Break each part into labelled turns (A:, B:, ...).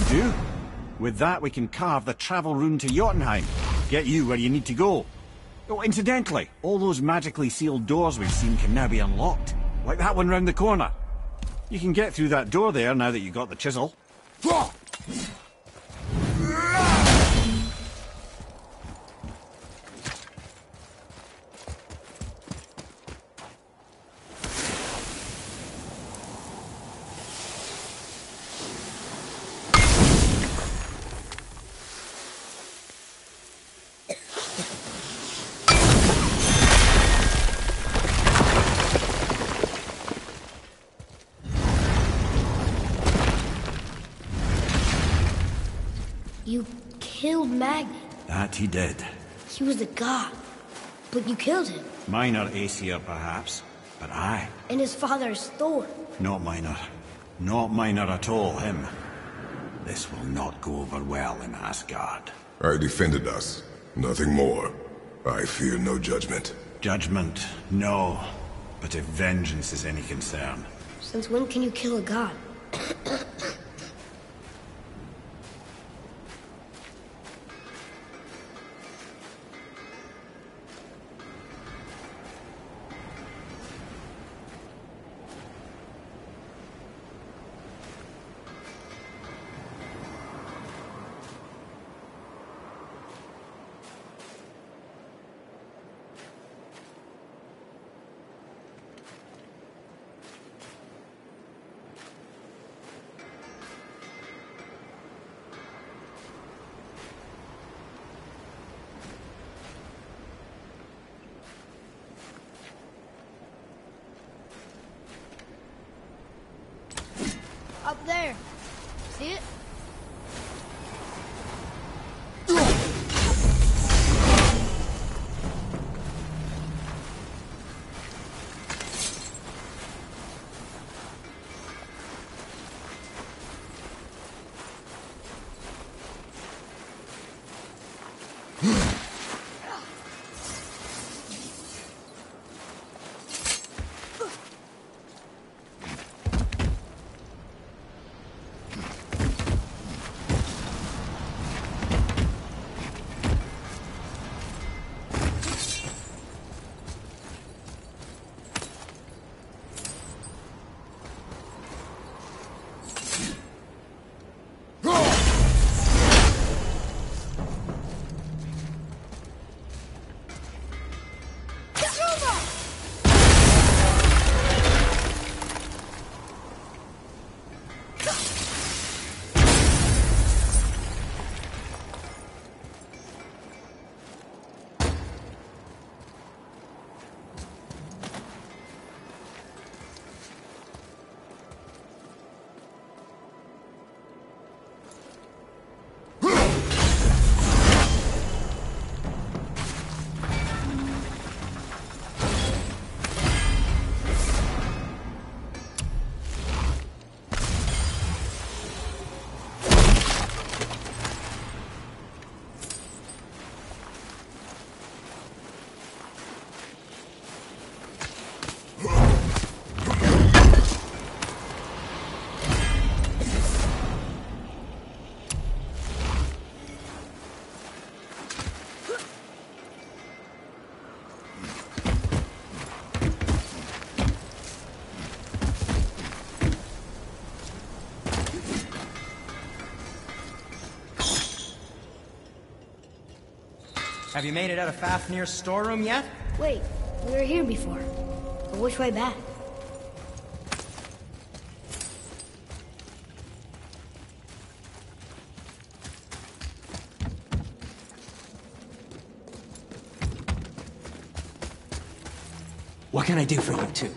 A: do. With that, we can carve the travel rune to Jotunheim. Get you where you need to go. Oh, incidentally, all those magically sealed doors we've seen can now be unlocked. Like that one round the corner. You can get through that door there now that you've got the chisel.
B: You killed Magni.
A: That he did.
B: He was a god. But you killed him.
A: Minor Aesir, perhaps. But I.
B: And his father is Thor.
A: Not minor. Not minor at all, him. This will not go over well in Asgard.
C: I defended us. Nothing more. I fear no judgment.
A: Judgment, no. But if vengeance is any concern.
B: Since when can you kill a god? Up there. See it?
D: Have you made it out of Fafnir's storeroom yet?
B: Wait, we were here before. But which way back?
D: What can I do for you two?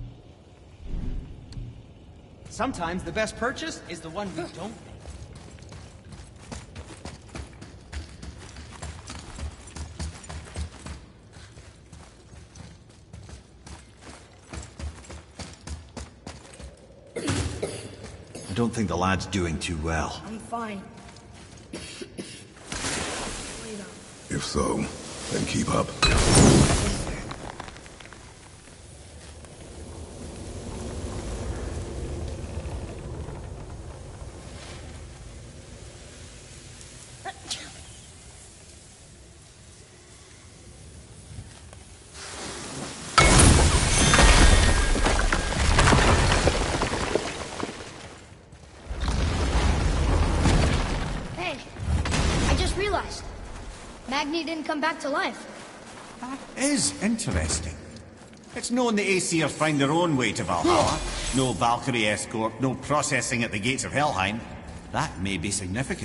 D: Sometimes the best purchase is the one we don't make.
A: I don't think the lad's doing too well.
B: I'm fine. Wait up.
C: If so, then keep up.
B: Hey, I just realized. Magni didn't come back to life.
A: That is interesting. It's known the Aesir find their own way to Valhalla. No Valkyrie escort, no processing at the gates of Helheim. That may be significant.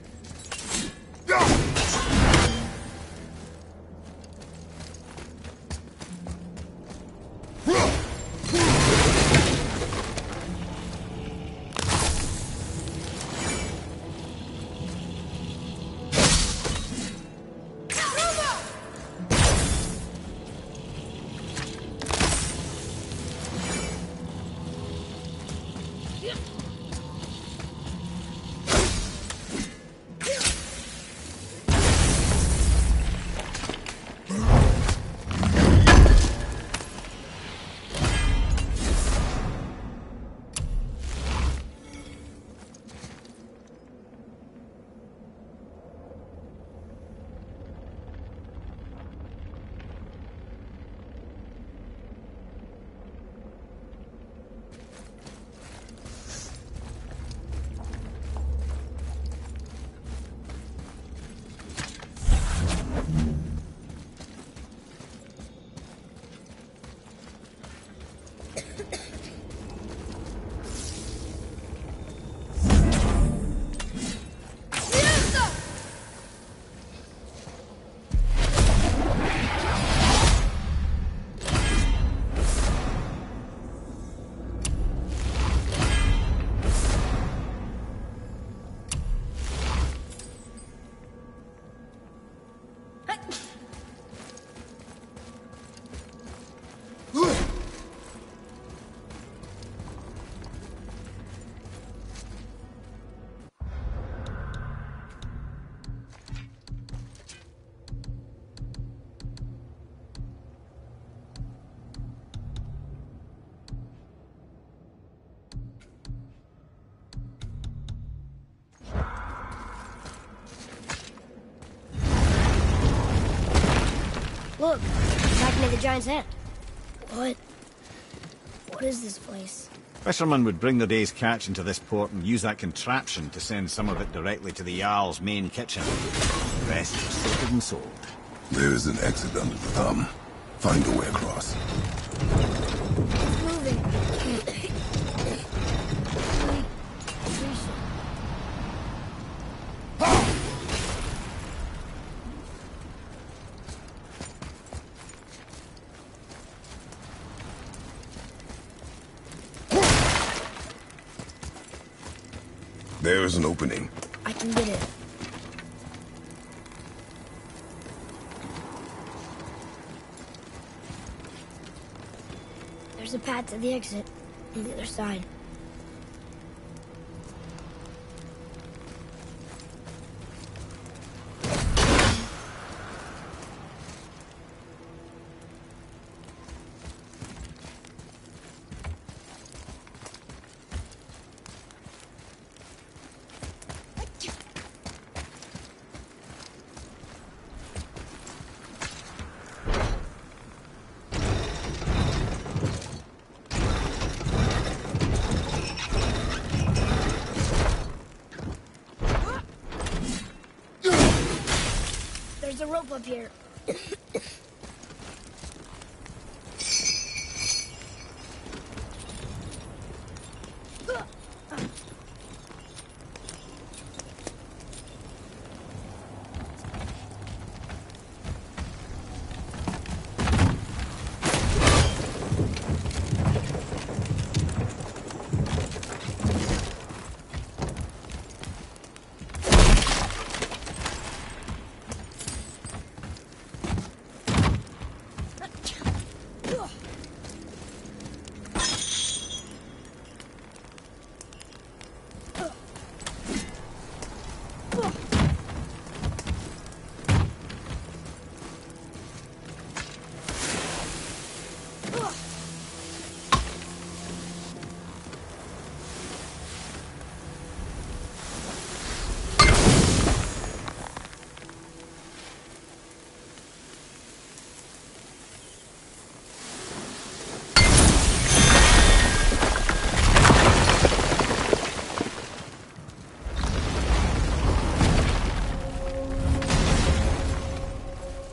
B: Look, Magni the Giant's hand. What? What is this place?
A: Fishermen would bring their day's catch into this port and use that contraption to send some of it directly to the Jarl's main kitchen. The rest was sorted and sold.
C: There is an exit under the thumb. Find a way across.
B: It's moving.
C: There is an opening.
B: I can get it. There's a path to the exit on the other side. There's a rope up here.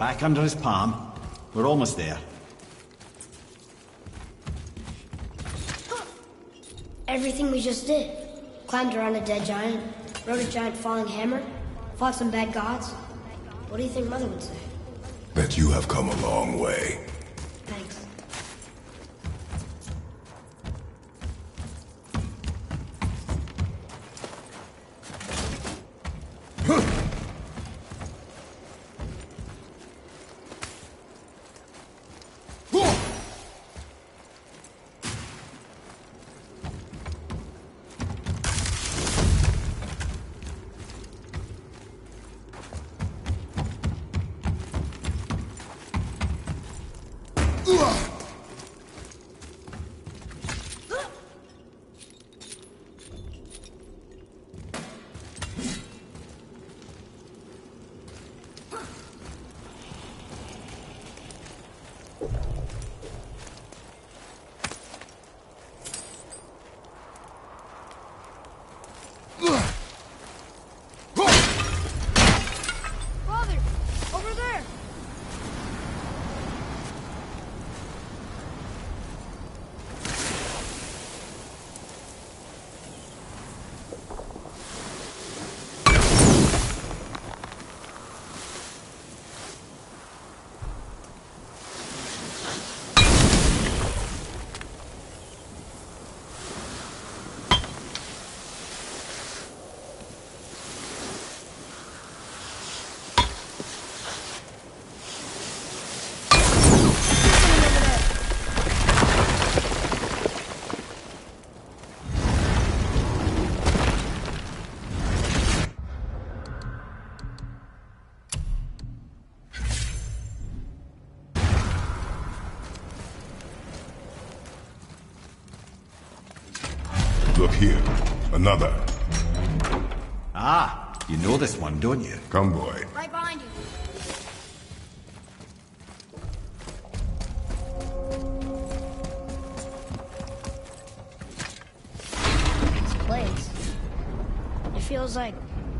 A: back under his palm. We're almost there.
B: Everything we just did. Climbed around a dead giant, rode a giant falling hammer, fought some bad gods. What do you think Mother would say?
C: That you have come a long way.
B: Thanks.
E: Father! Over there!
C: Look here. Another.
A: Ah, you know this one, don't you?
C: Come, boy.
E: Right behind you.
B: This place. It feels like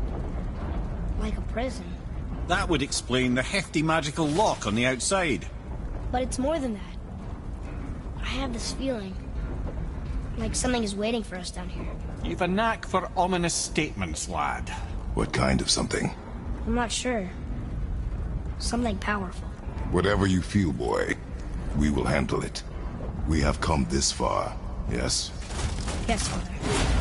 B: a prison.
A: That would explain the hefty magical lock on the outside.
B: But it's more than that. I have this feeling. Like something is waiting for us down here.
A: You've a knack for ominous statements, lad.
C: What kind of something?
B: I'm not sure. Something powerful.
C: Whatever you feel, boy, we will handle it. We have come this far, yes?
B: Yes, Father.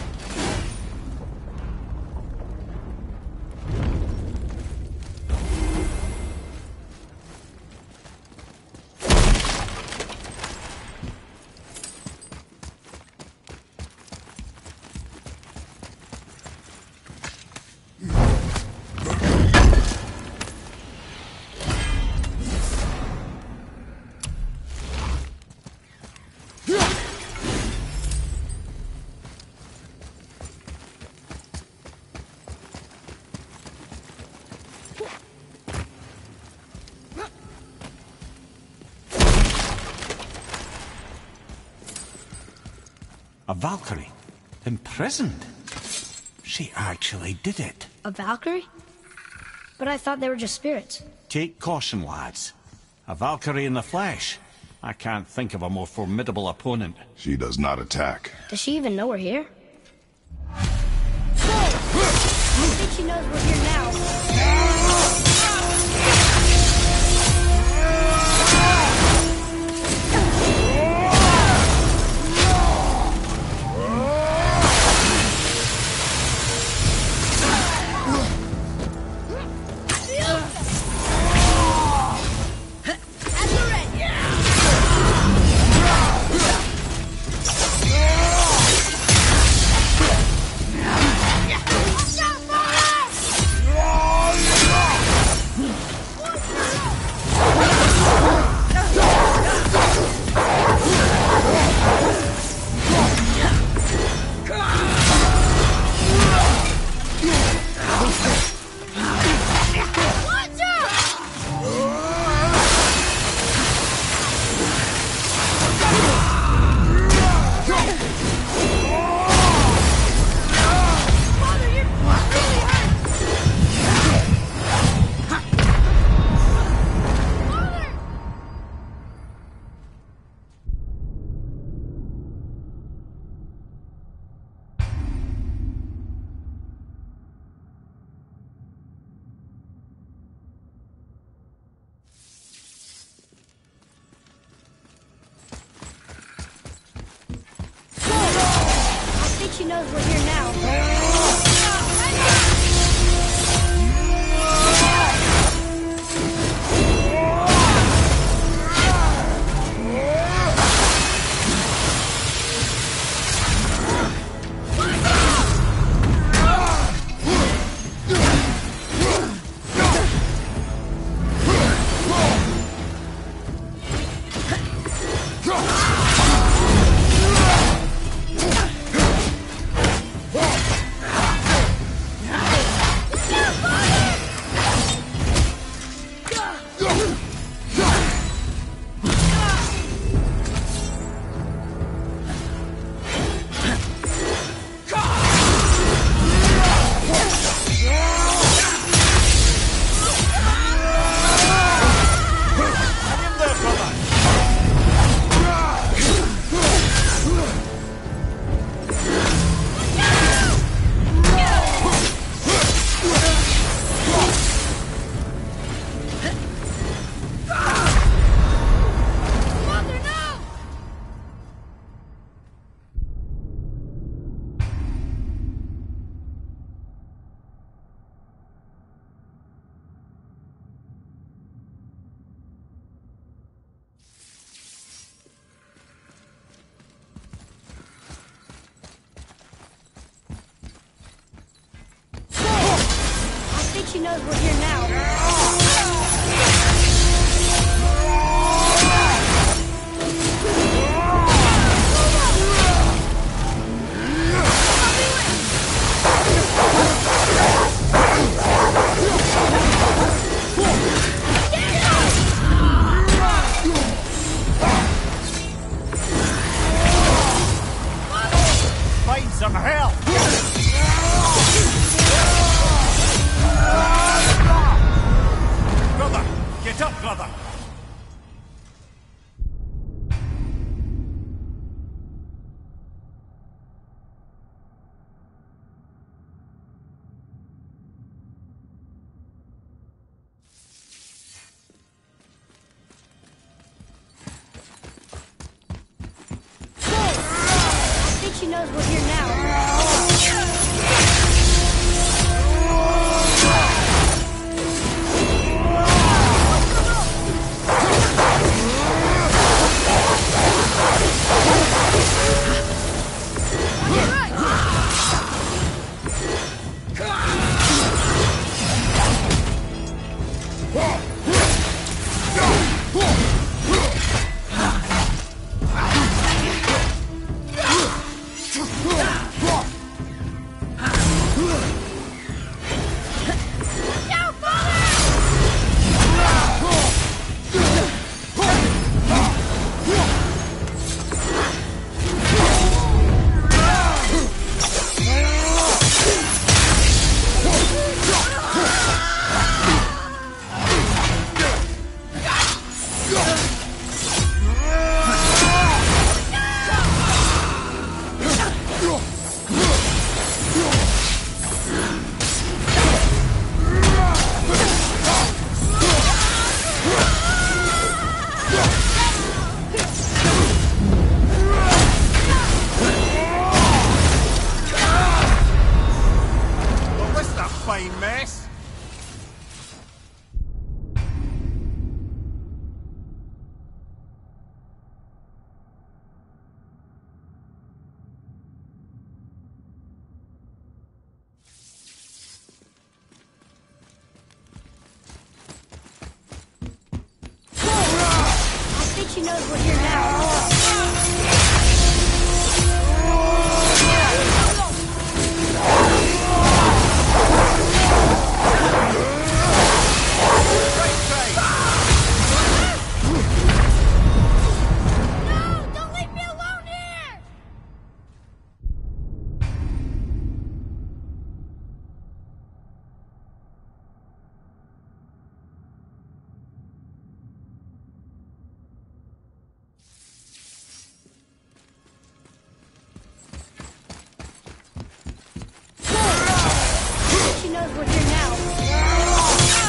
A: A Valkyrie? Imprisoned? She actually did it.
B: A Valkyrie? But I thought they were just spirits.
A: Take caution, lads. A Valkyrie in the flesh. I can't think of a more formidable opponent.
C: She does not attack.
B: Does she even know we're here? I think she knows we're here now. think she knows we're here now.
A: Find some help! Brother! Get up, brother!
B: I think she knows we're here now.
A: Well, this is a fine mess!
B: I think she knows we're here now. No! Don't leave me alone here! I think she knows we're here now.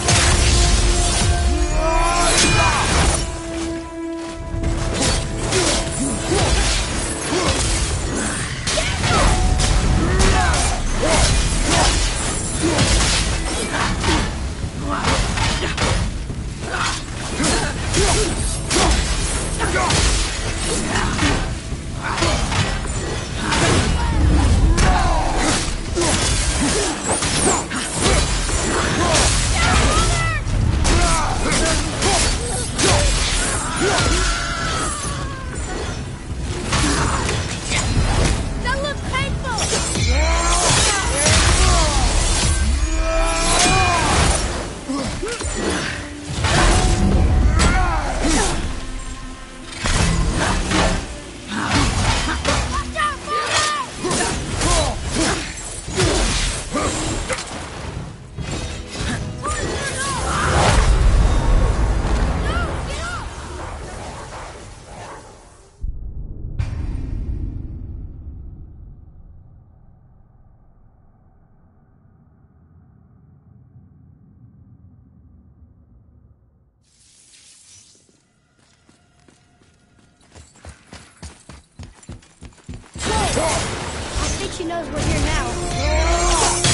B: That looks painful! Watch out, No, get up! I think she knows we're here now.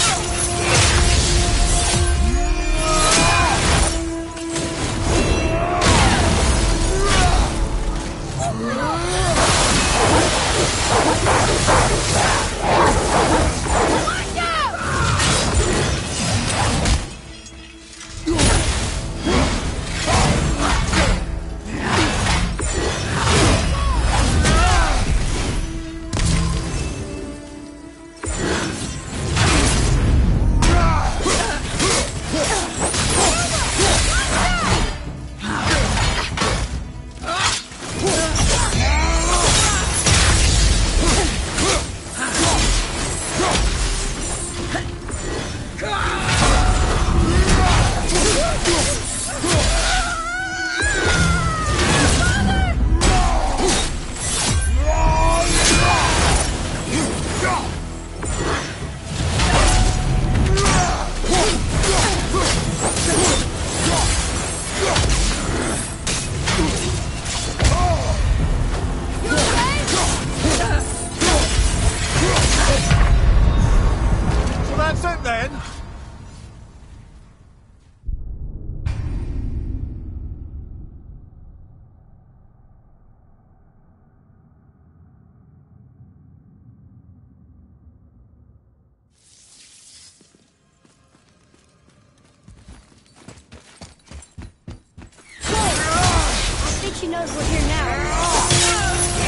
B: Watch out! I think she knows we're here now.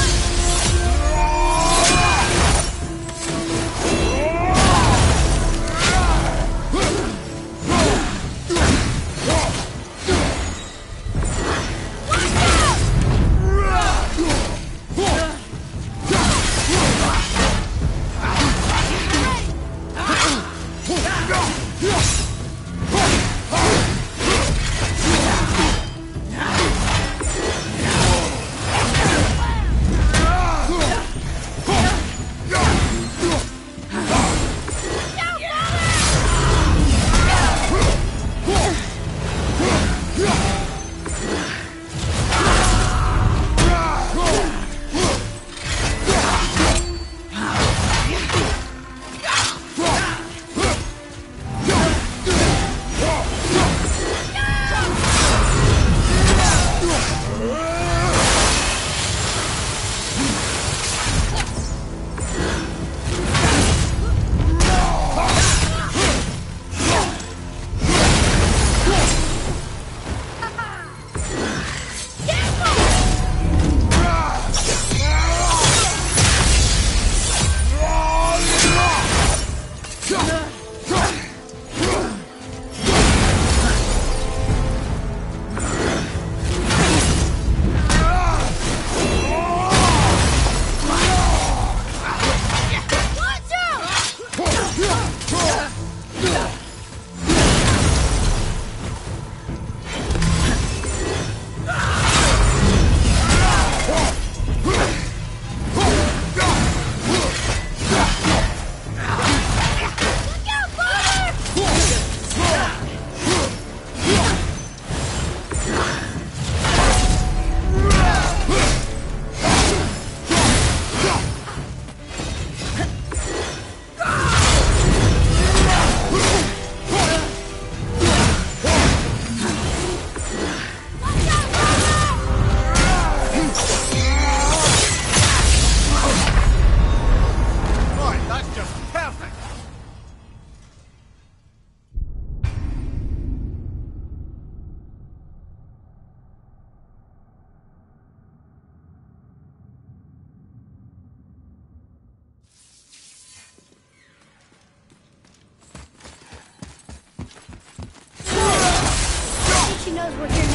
B: She knows we're here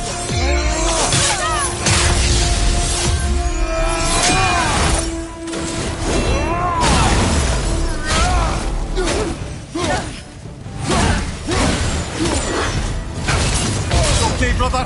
B: now.
A: Okay, brother.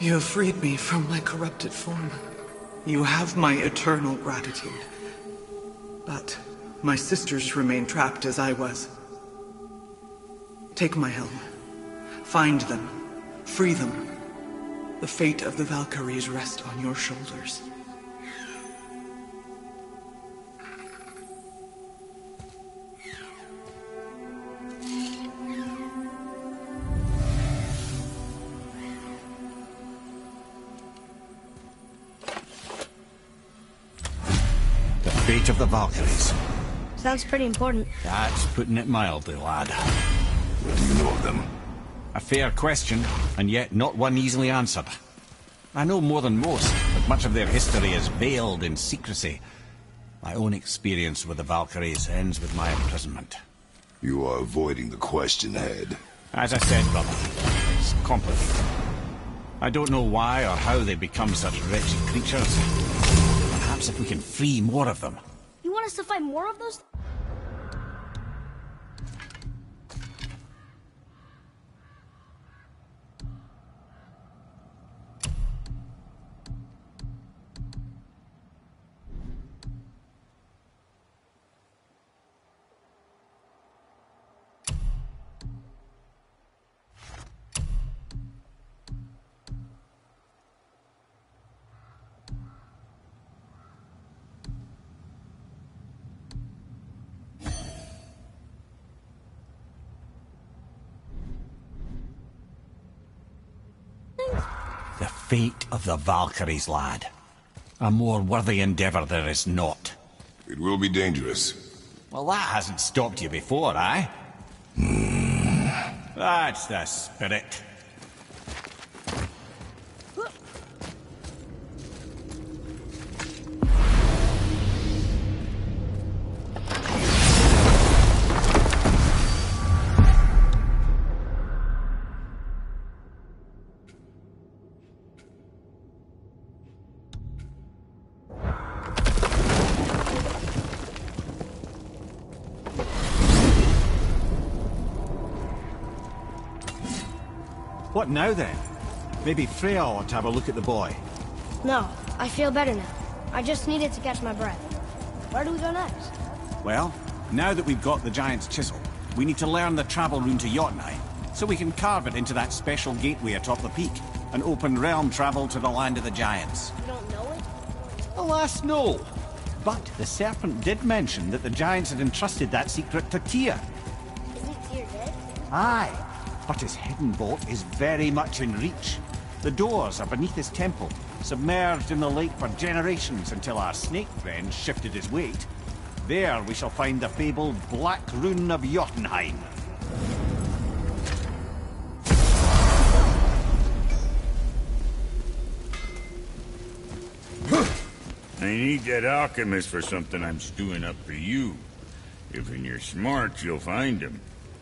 F: You have freed me from my corrupted form. You have my eternal gratitude. But my sisters remain trapped as I was. Take my helm. Find them. Free them. The fate of the Valkyries rests on your shoulders.
A: Fate of the Valkyries.
B: Sounds pretty important.
A: That's putting it mildly, lad.
C: What do you know of them?
A: A fair question, and yet not one easily answered. I know more than most, but much of their history is veiled in secrecy. My own experience with the Valkyries ends with my imprisonment.
C: You are avoiding the question, Head.
A: As I said, brother, it's complicated. I don't know why or how they become such wretched creatures. Perhaps if we can free more of them.
B: You want us to fight more of those?
A: The fate of the Valkyries, lad. A more worthy endeavor there is not.
C: It will be dangerous.
A: Well, that hasn't stopped you before, eh? That's the spirit. What now, then? Maybe Freya ought to have a look at the boy.
B: No, I feel better now. I just needed to catch my breath. Where do we go next?
A: Well, now that we've got the Giant's Chisel, we need to learn the travel rune to Jotunheim, so we can carve it into that special gateway atop the peak, and open realm travel to the land of the Giants.
B: You don't know it?
A: Alas, no. But the Serpent did mention that the Giants had entrusted that secret to Tyr.
B: Isn't Tyr dead?
A: Aye. But his hidden vault is very much in reach. The doors are beneath his temple, submerged in the lake for generations until our snake friend shifted his weight. There we shall find the fabled Black Rune of Jotunheim.
G: I need that alchemist for something I'm stewing up for you. If you're smart, you'll find him.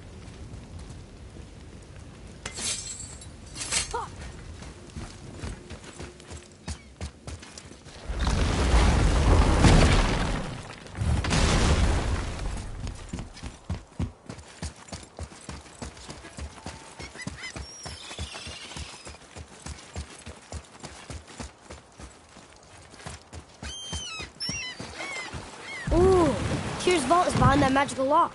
B: Ooh, Tyr's vault is behind that magical lock.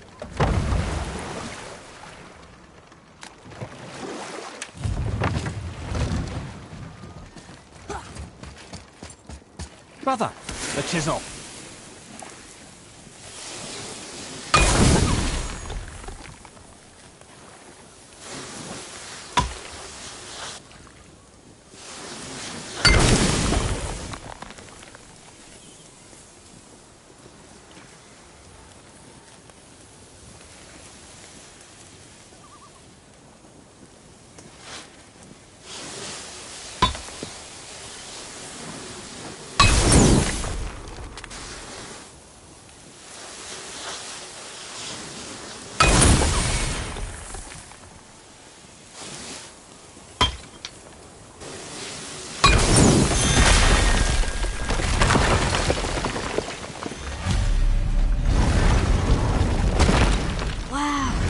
A: Brother, the chisel.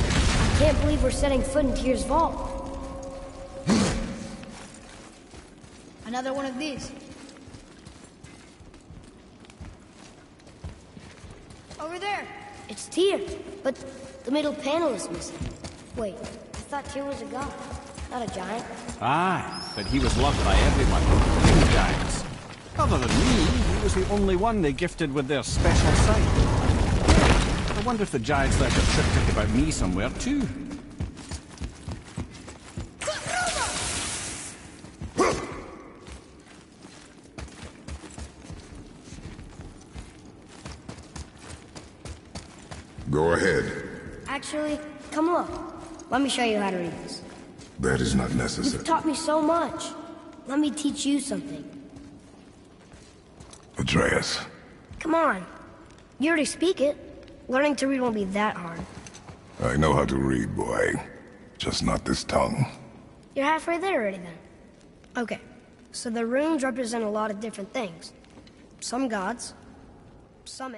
A: We're setting foot in Tyr's vault.
E: Another one of these. Over there.
B: It's Tyr, but the middle panel is missing. Wait, I thought Tyr was a god, not a giant.
A: Aye, but he was loved by everyone, including giants. Other than me, he was the only one they gifted with their special sight. I wonder if the giants left a triptych about me somewhere, too.
C: Go ahead.
B: Actually, come look. Let me show you how to read this.
C: That is not necessary.
B: You've taught me so much. Let me teach you something.
C: Atreus.
B: Come on. You already speak it. Learning to read won't be that hard.
C: I know how to read, boy. Just not this tongue.
B: You're halfway there already then. Okay, so the runes represent a lot of different things. Some gods, some...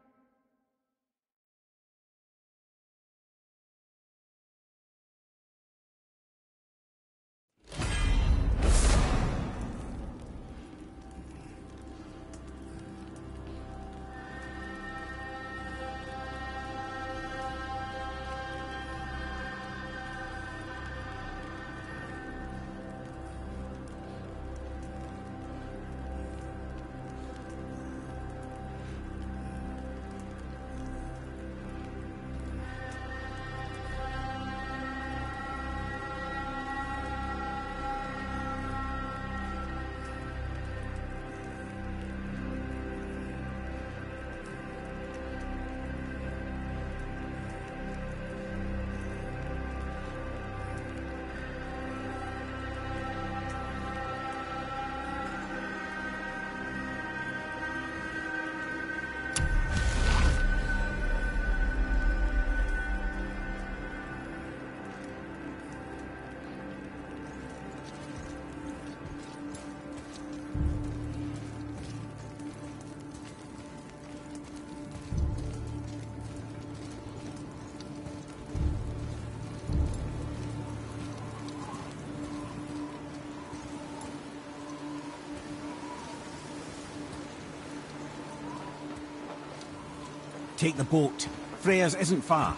A: Take the boat. Freya's isn't far.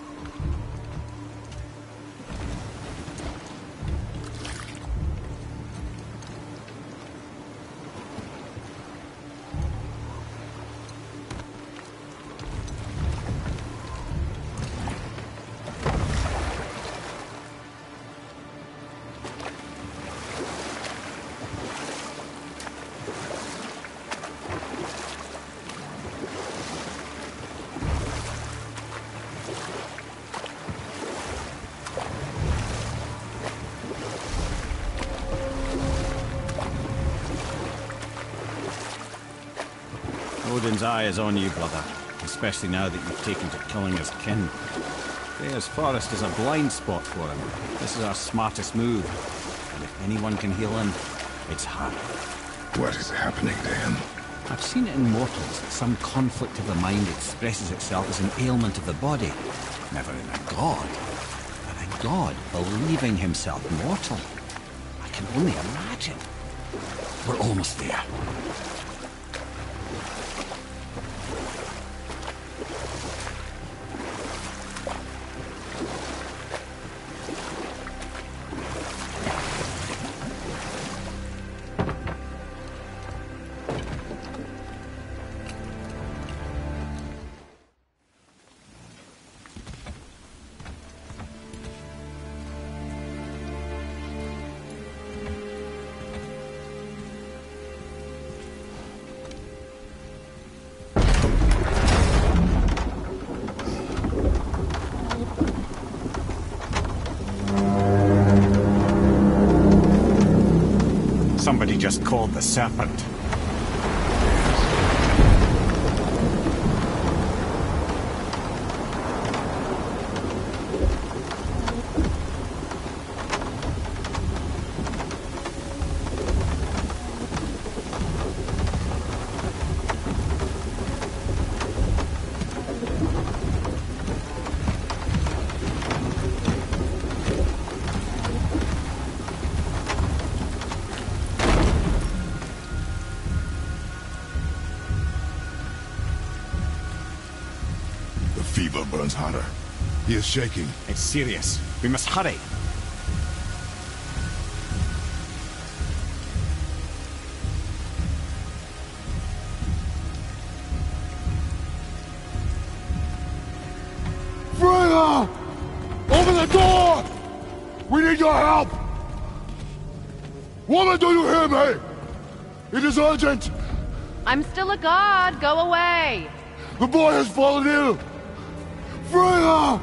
A: Odin's eye is on you, brother, especially now that you've taken to killing his kin. Freya's forest is a blind spot for him. This is our smartest move, and if anyone can heal him, it's her.
C: What is happening to him?
A: I've seen it in mortals that some conflict of the mind expresses itself as an ailment of the body. Never in a god, but a god believing himself mortal. I can only imagine. We're almost there. Somebody just called the serpent.
C: burns hotter. He is shaking.
A: It's serious. We must hurry.
C: Freya! Open the door! We need your help! Woman, do you hear me? It is urgent!
H: I'm still a god. Go away.
C: The boy has fallen ill! Freya!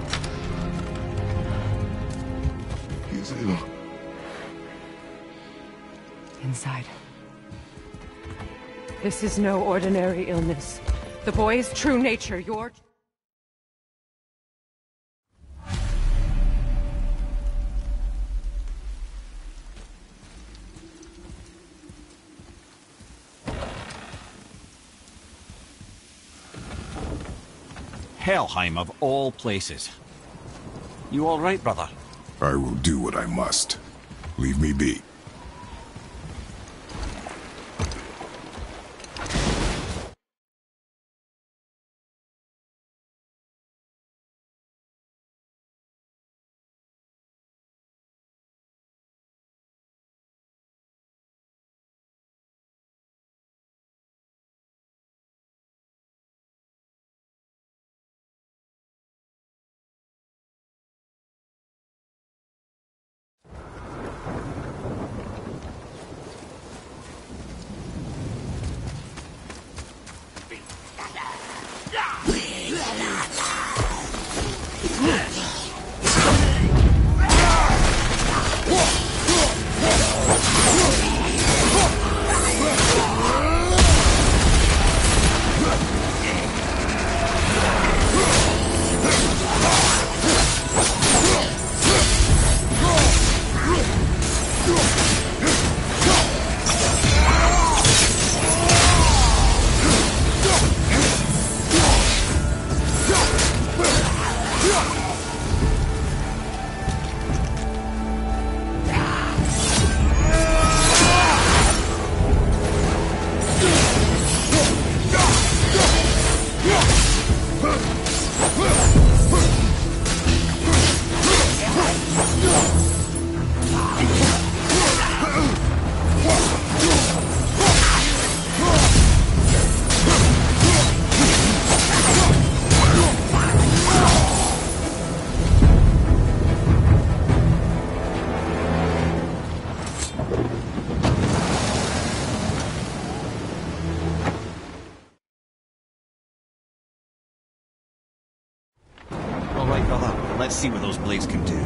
C: He is ill.
H: Inside. This is no ordinary illness. The boy's true nature, your...
A: Helheim of all places. You all right, brother?
C: I will do what I must. Leave me be.
A: Let's see what those blades can do.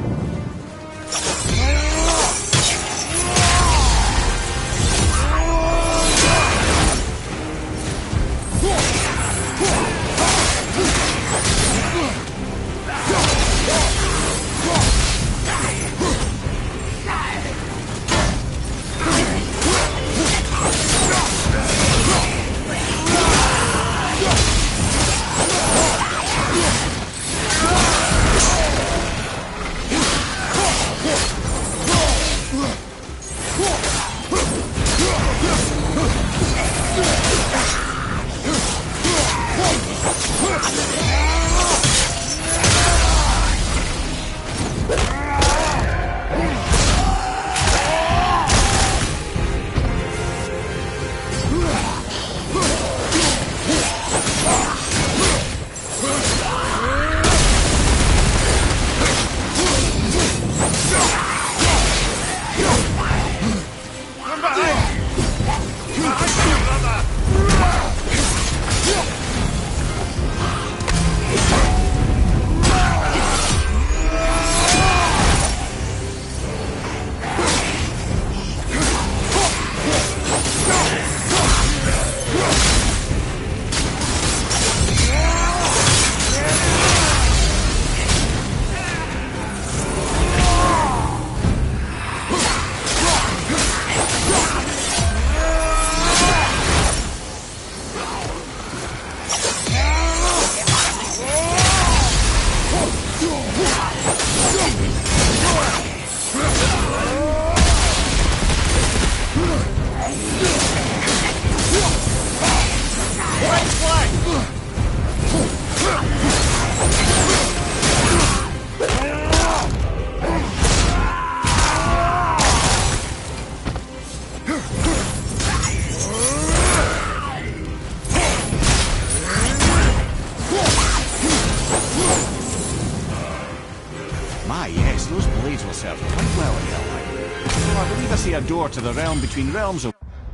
A: Yes, those blades will serve quite well in Helheim. So I believe I see a door to the realm between realms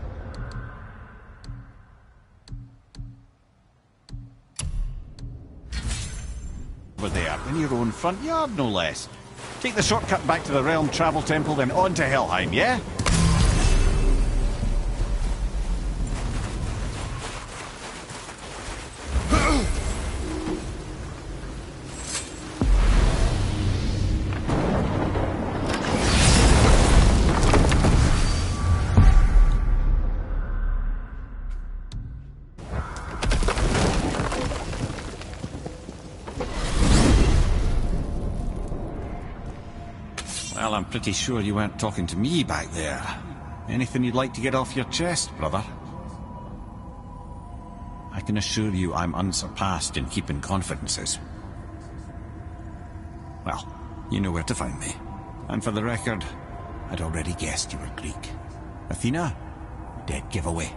A: over there, in your own front yard, no less. Take the shortcut back to the Realm Travel Temple, then on to Helheim, yeah? Well, I'm pretty sure you weren't talking to me back there. Anything you'd like to get off your chest, brother? I can assure you I'm unsurpassed in keeping confidences. Well, you know where to find me. And for the record, I'd already guessed you were Greek. Athena? Dead giveaway.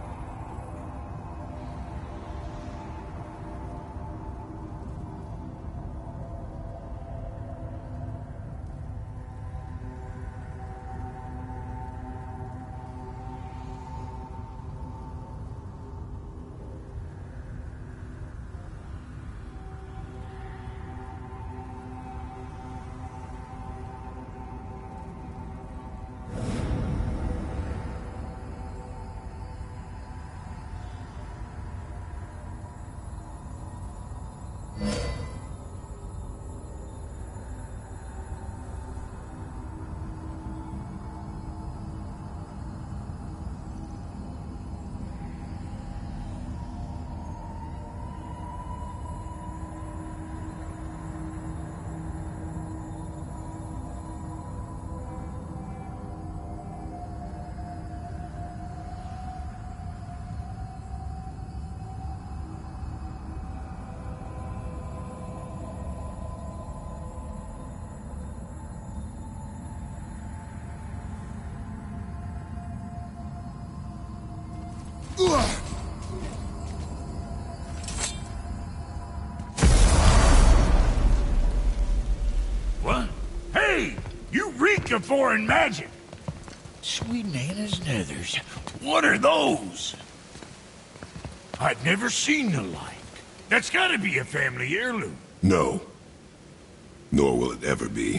G: What? Hey! You reek of foreign magic! Sweet Nana's nethers. What are those? I've never seen the like. That's gotta be a family heirloom.
C: No. Nor will it ever be.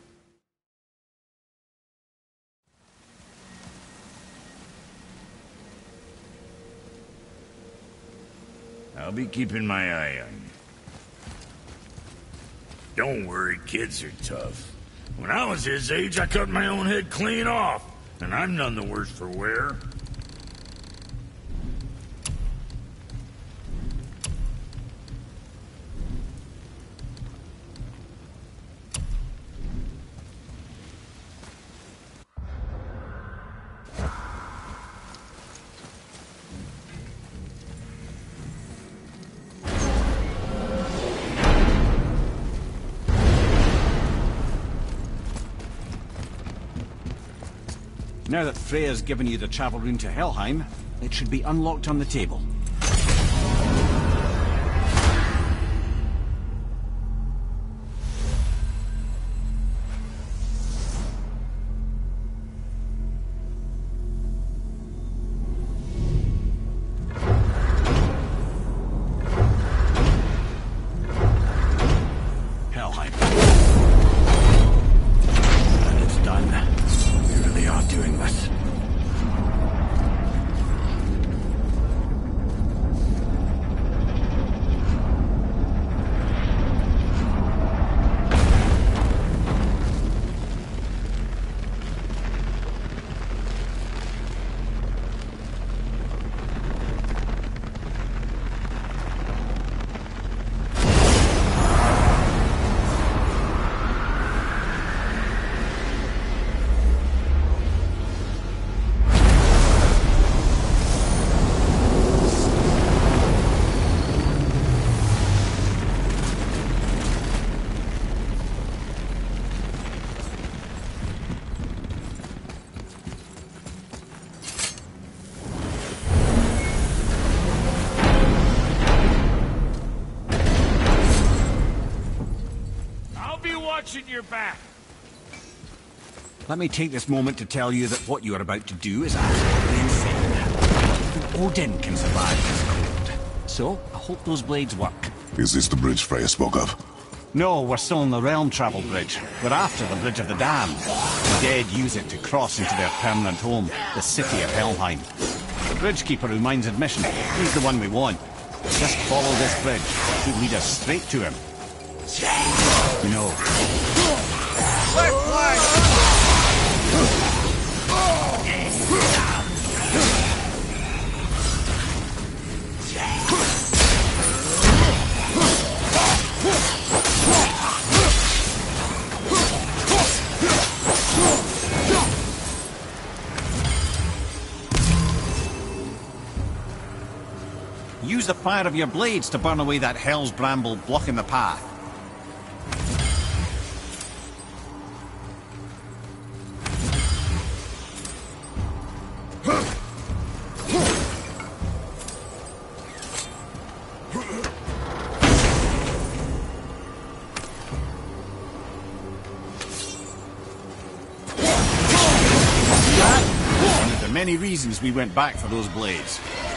G: I'll be keeping my eye on you. Don't worry, kids are tough. When I was his age, I cut my own head clean off, and I'm none the worse for wear.
A: Now that Freya's given you the travel rune to Helheim, it should be unlocked on the table. Helheim. And it's done. We really are doing this.
G: Watching your back.
A: let me take this moment to tell you that what you are about to do is absolutely insane. Odin can survive this cold. So, I hope those blades work.
C: Is this the bridge Freya spoke of?
A: No, we're still on the Realm Travel Bridge. We're after the Bridge of the Damned. The dead use it to cross into their permanent home, the city of Helheim. The Bridgekeeper who minds admission, he's the one we want. Just follow this bridge. It should lead us straight to him. No. Use the fire of your blades to burn away that hell's bramble blocking the path. One of the many reasons we went back for those blades.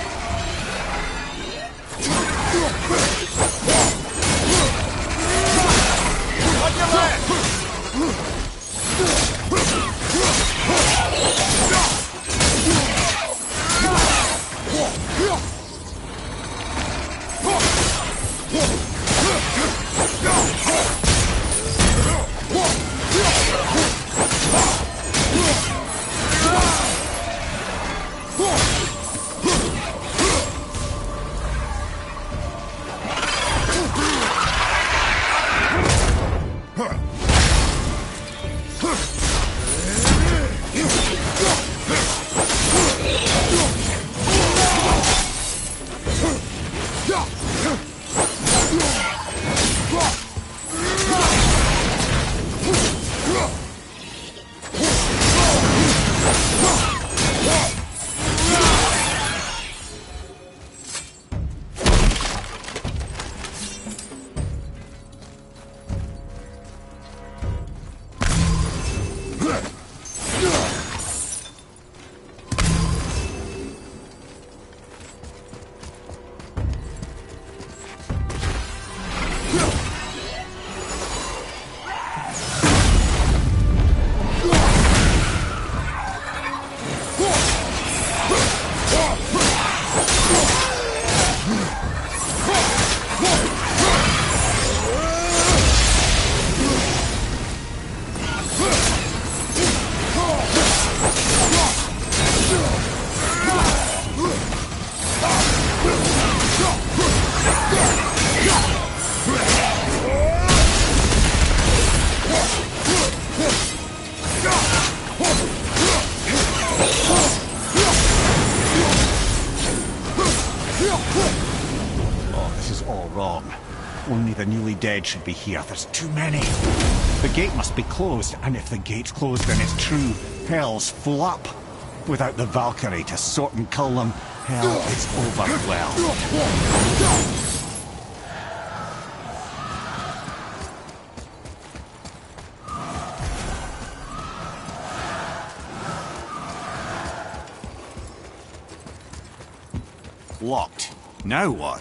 A: The newly dead should be here. There's too many. The gate must be closed, and if the gate's closed, then it's true. Hell's full up. Without the Valkyrie to sort and cull them, hell is overwhelmed. Locked. Now what?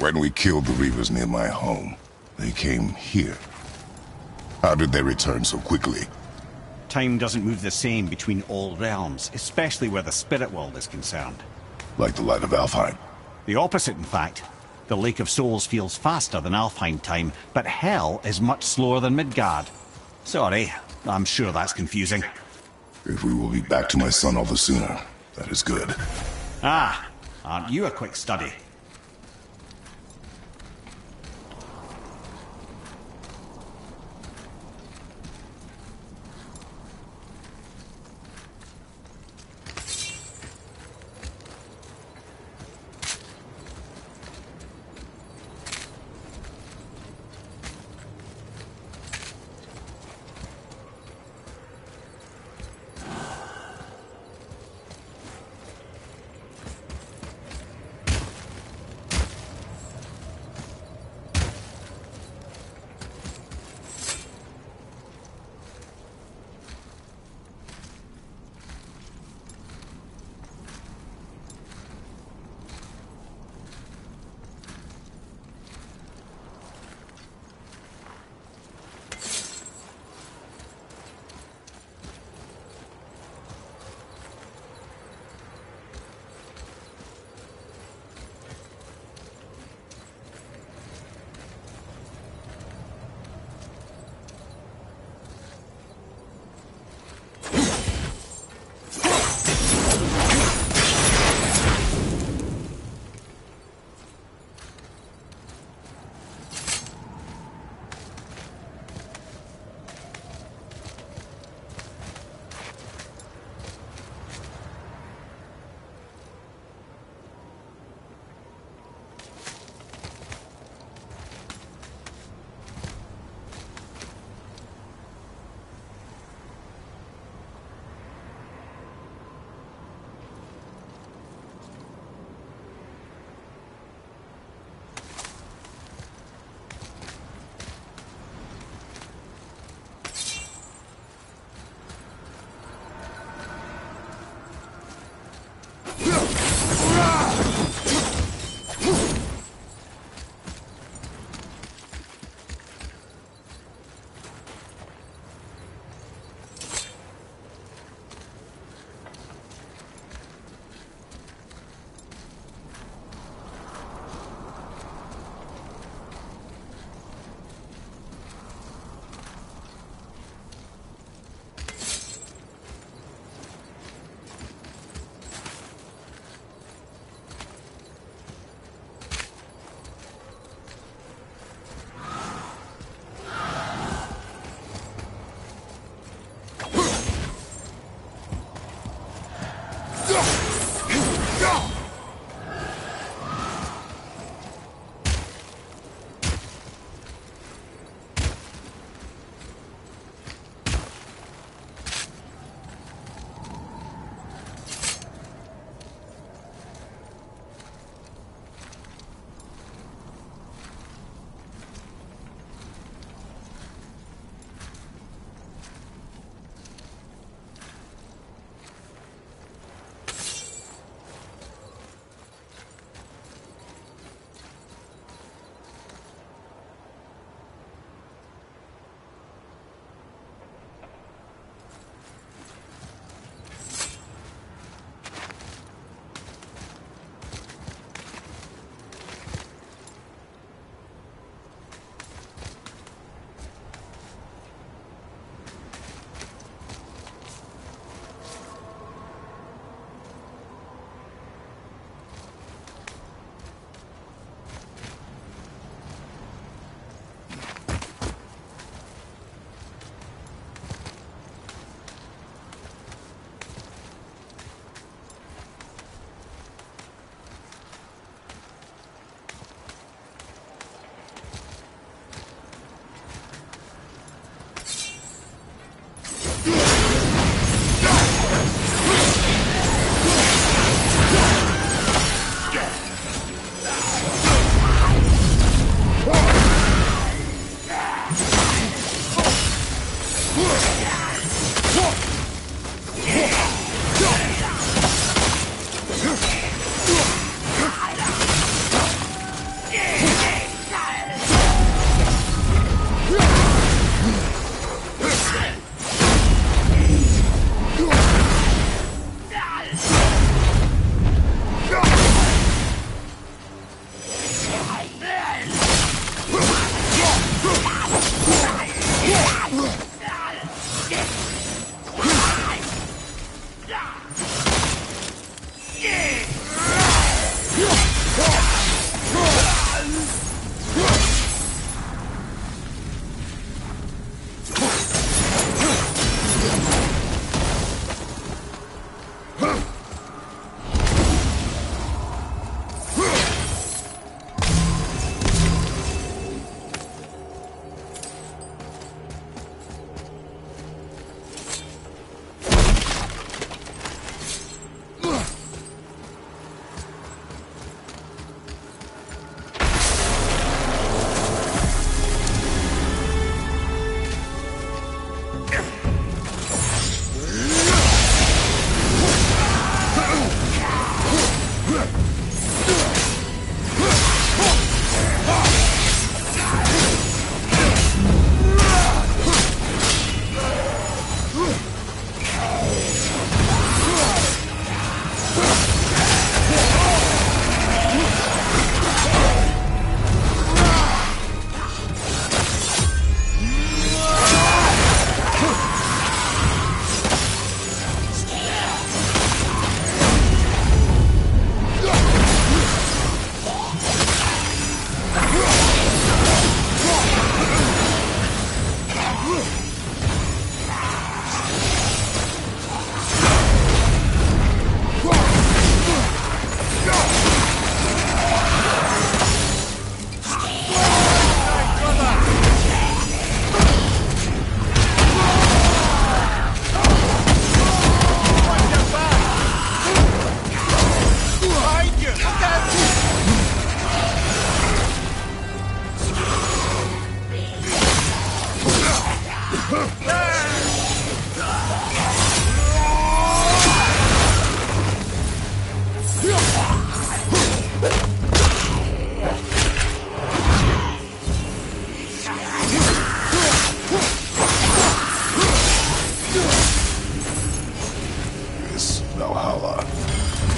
C: When we killed the Reavers near my home, they came here. How did they return so quickly?
A: Time doesn't move the same between all realms, especially where the spirit world is concerned.
C: Like the light of Alfheim.
A: The opposite, in fact. The Lake of Souls feels faster than Alfheim time, but Hell is much slower than Midgard. Sorry, I'm sure that's confusing.
C: If we will be back to my son all the sooner, that is good.
A: Ah, aren't you a quick study?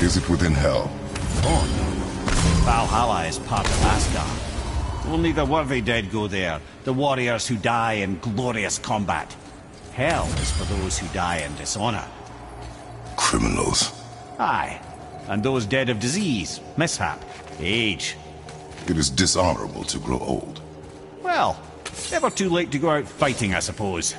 C: Is it within Hell?
A: Oh, Valhalla is part of Asgard. Only the worthy dead go there, the warriors who die in glorious combat. Hell is for those who die in dishonor.
C: Criminals.
A: Aye, and those dead of disease, mishap, age.
C: It is dishonorable to grow old.
A: Well, never too late to go out fighting, I suppose.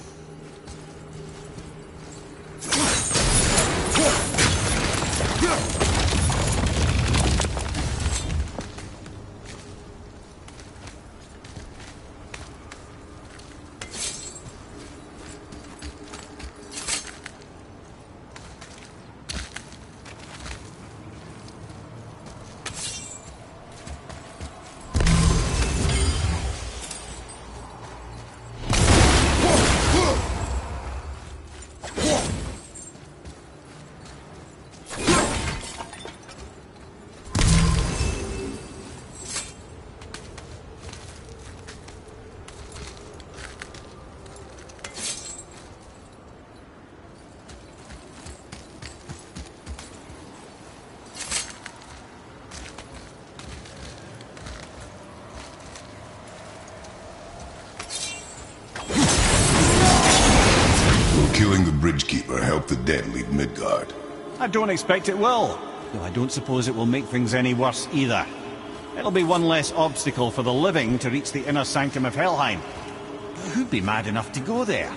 C: Killing the Bridgekeeper help the dead leave Midgard?
A: I don't expect it will, though I don't suppose it will make things any worse either. It'll be one less obstacle for the living to reach the inner sanctum of Helheim. But who'd be mad enough to go there?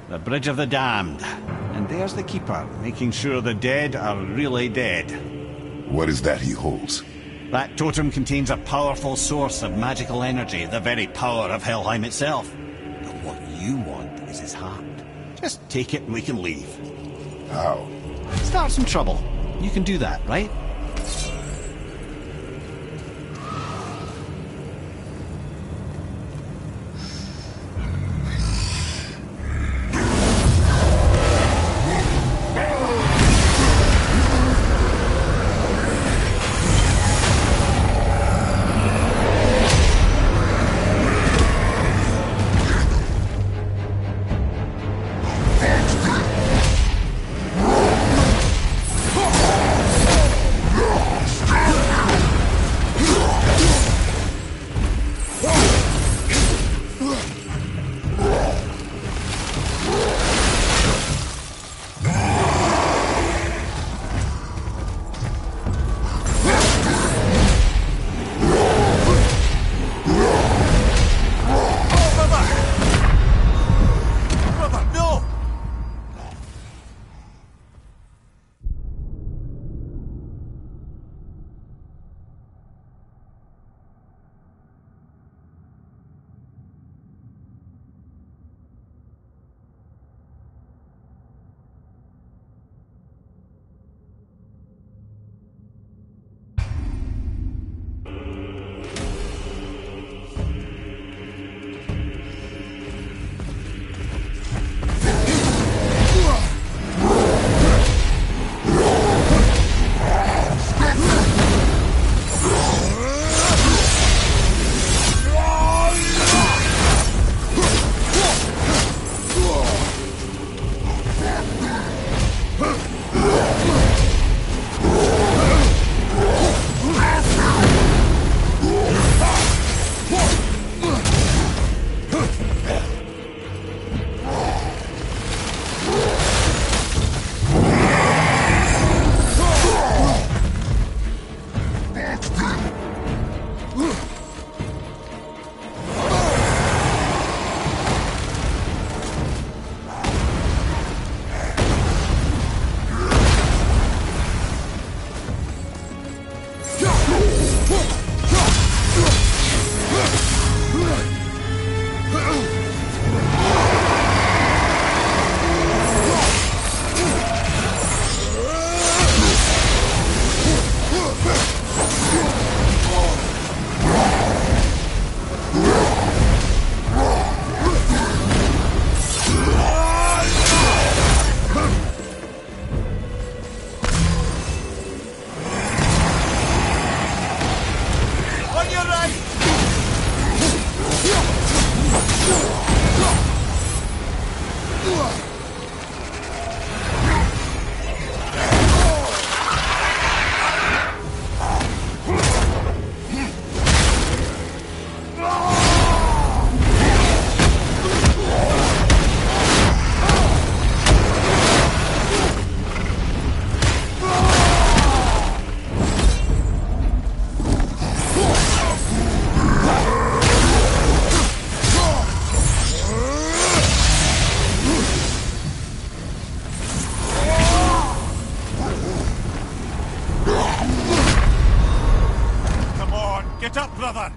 A: The Bridge of the Damned. And there's the Keeper, making sure the dead are really dead.
C: What is that he holds?
A: That totem contains a powerful source of magical energy, the very power of Helheim itself. But what you want is his heart. Just take it and we can leave.
C: How?
A: Start some trouble. You can do that, right? Get up, brother!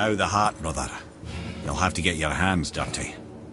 A: now the heart, brother. You'll have to get your hands dirty.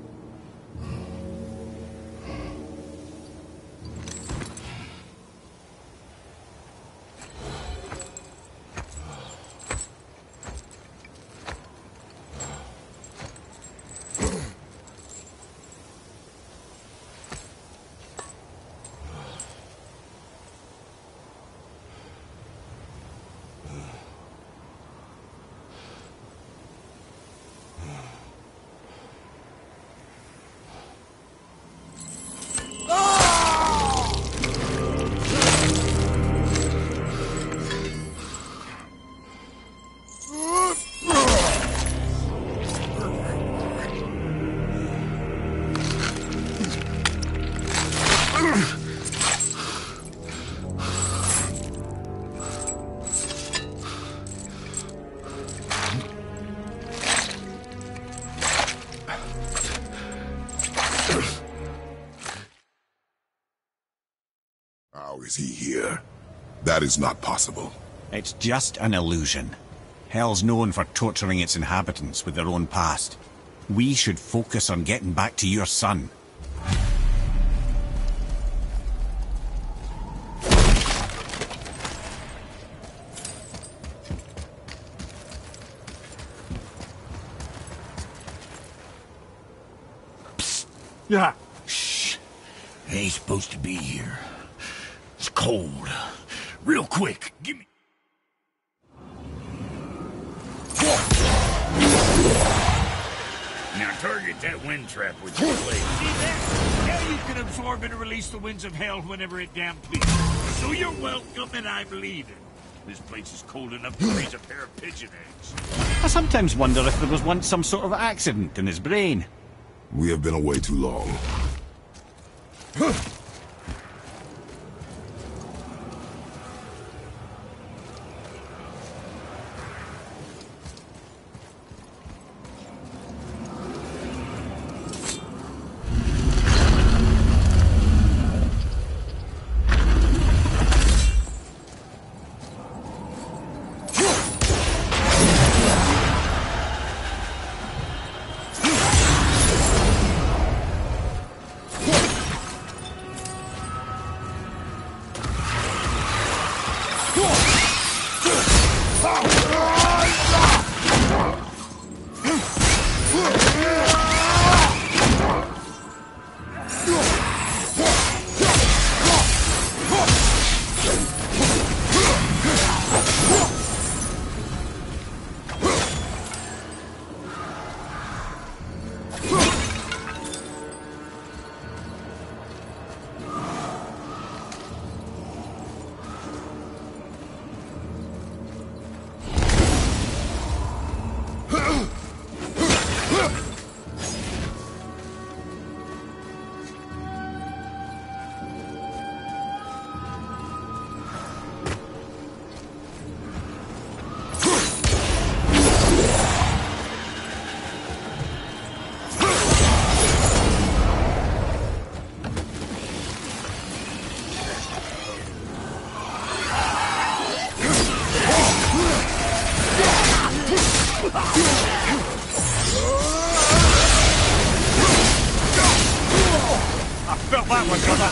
C: How is he here? That is not possible.
A: It's just an illusion. Hell's known for torturing its inhabitants with their own past. We should focus on getting back to your son.
G: Yeah. Shh. Ain't supposed to be here. It's cold. Real quick, give me... Now target that wind trap with your blade. See that? Now you can absorb and release the winds of hell whenever it damn pleases. So you're welcome and I'm leaving. This place is cold enough to raise a pair of pigeon eggs.
A: I sometimes wonder if there was once some sort of accident in his brain.
C: We have been away too long.
A: I felt that one, brother.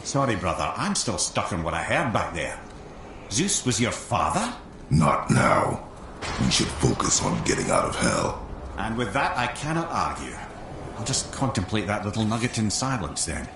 A: Sorry, brother, I'm still stuck on what I heard back there. Zeus was your father?
C: Not now. We should focus on getting out of hell.
A: And with that, I cannot argue. I'll just contemplate that little nugget in silence then.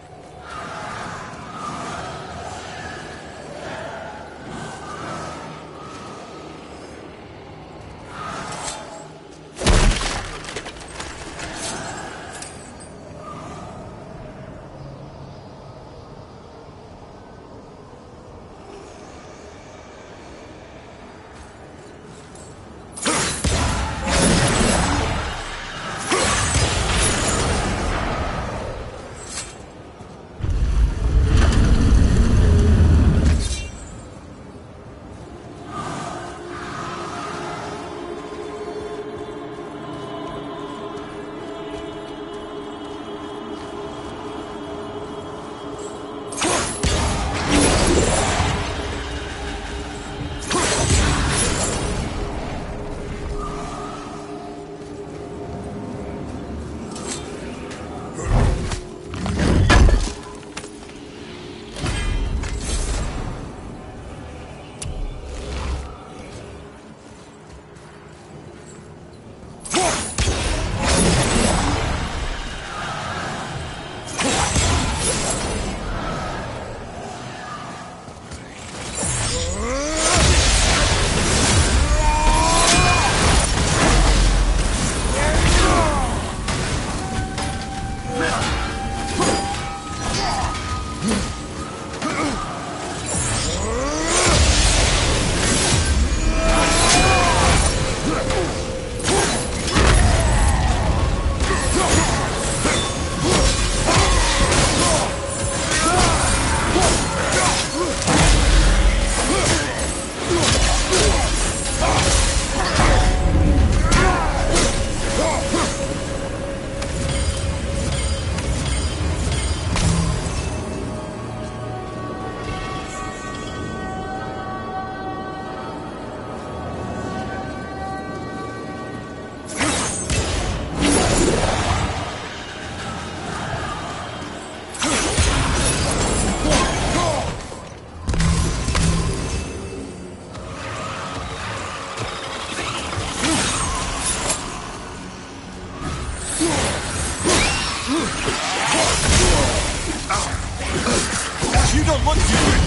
G: You don't want to do it!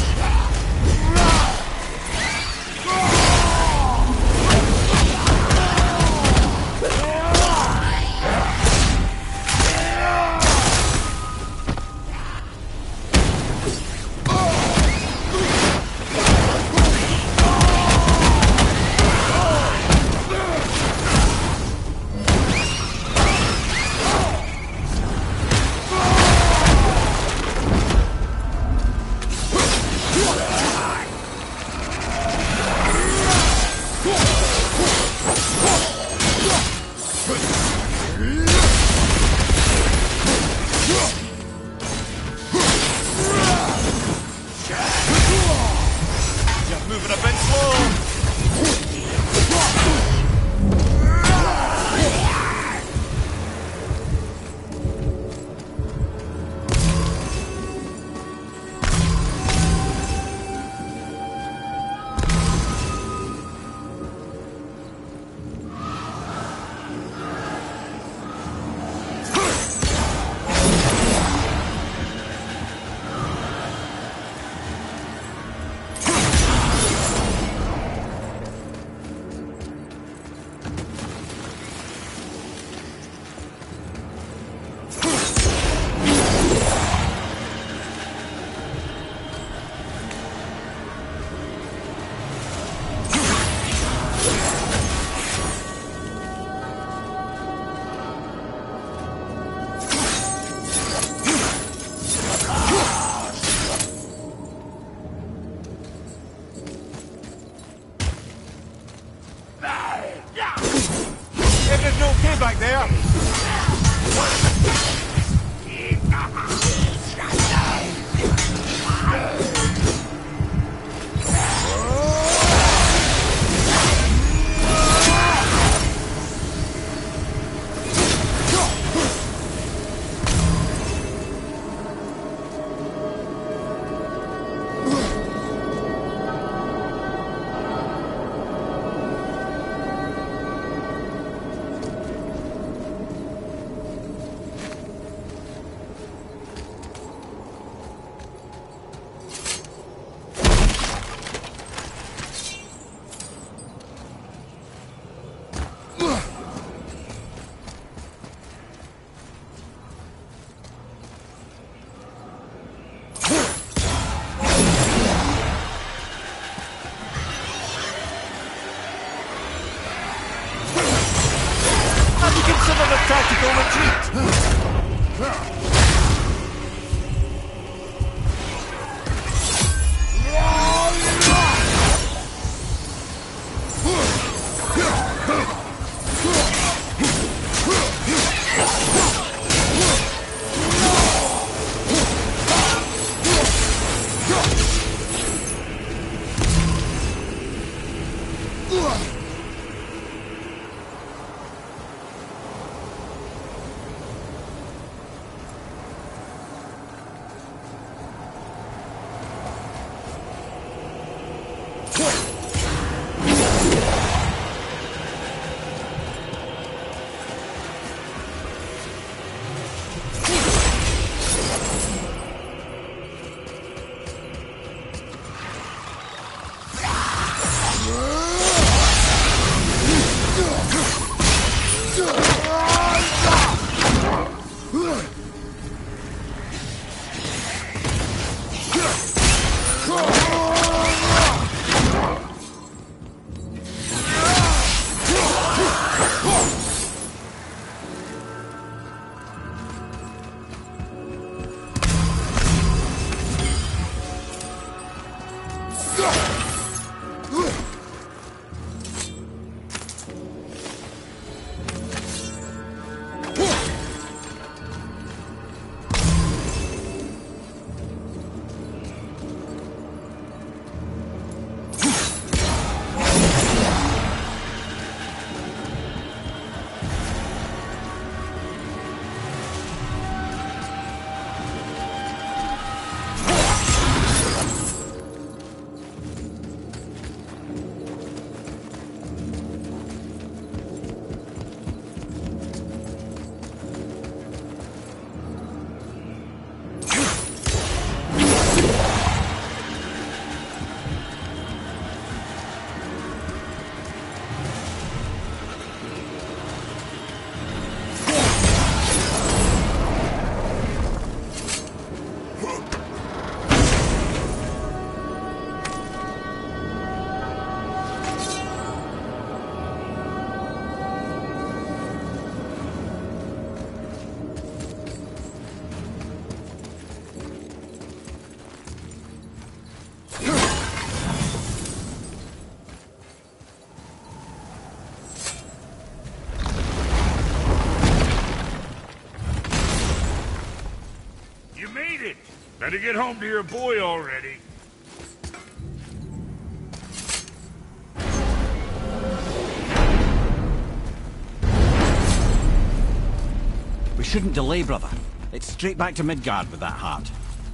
G: Moving a bit slow.
A: Everything okay back there?
G: Better get home to your boy already.
A: We shouldn't delay, brother. It's straight back to Midgard with that heart.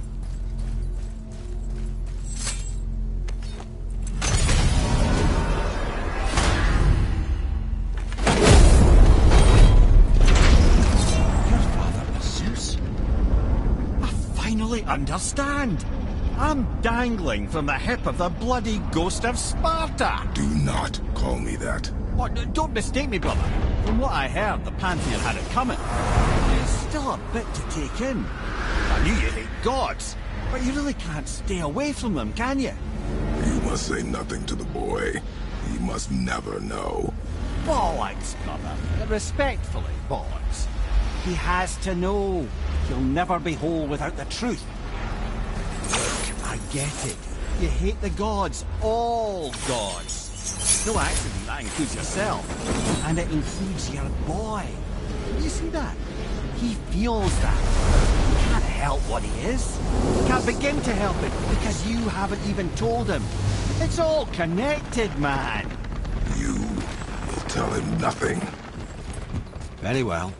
A: Understand? I'm dangling from the hip of the bloody ghost of Sparta!
C: Do not call me that.
A: Oh, don't mistake me, brother. From what I heard, the Pantheon had it coming. It's still a bit to take in. I knew you hate gods, but you really can't stay away from them, can you?
C: You must say nothing to the boy. He must never know.
A: Bollocks, brother. Respectfully, bollocks. He has to know. He'll never be whole without the truth. I get it. You hate the gods. All gods. No accident, that includes yourself. And it includes your boy. You see that? He feels that. He can't help what he is. He can't begin to help it because you haven't even told him. It's all connected, man.
C: You will tell him nothing.
A: Very well.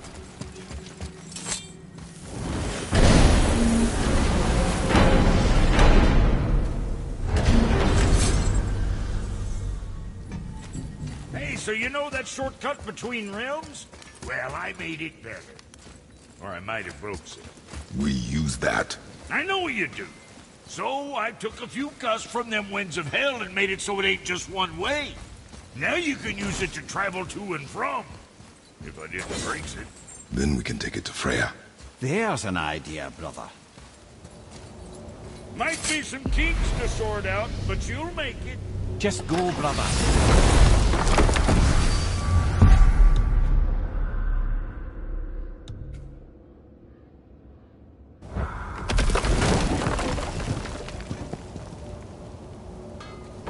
G: So you know that shortcut between realms? Well, I made it better. Or I might have broke it.
C: We use that.
G: I know you do. So I took a few cuss from them winds of hell and made it so it ain't just one way. Now you can use it to travel to and from. If I didn't break it.
C: Then we can take it to Freya.
A: There's an idea, brother.
G: Might be some kinks to sort out, but you'll make it.
A: Just go, brother.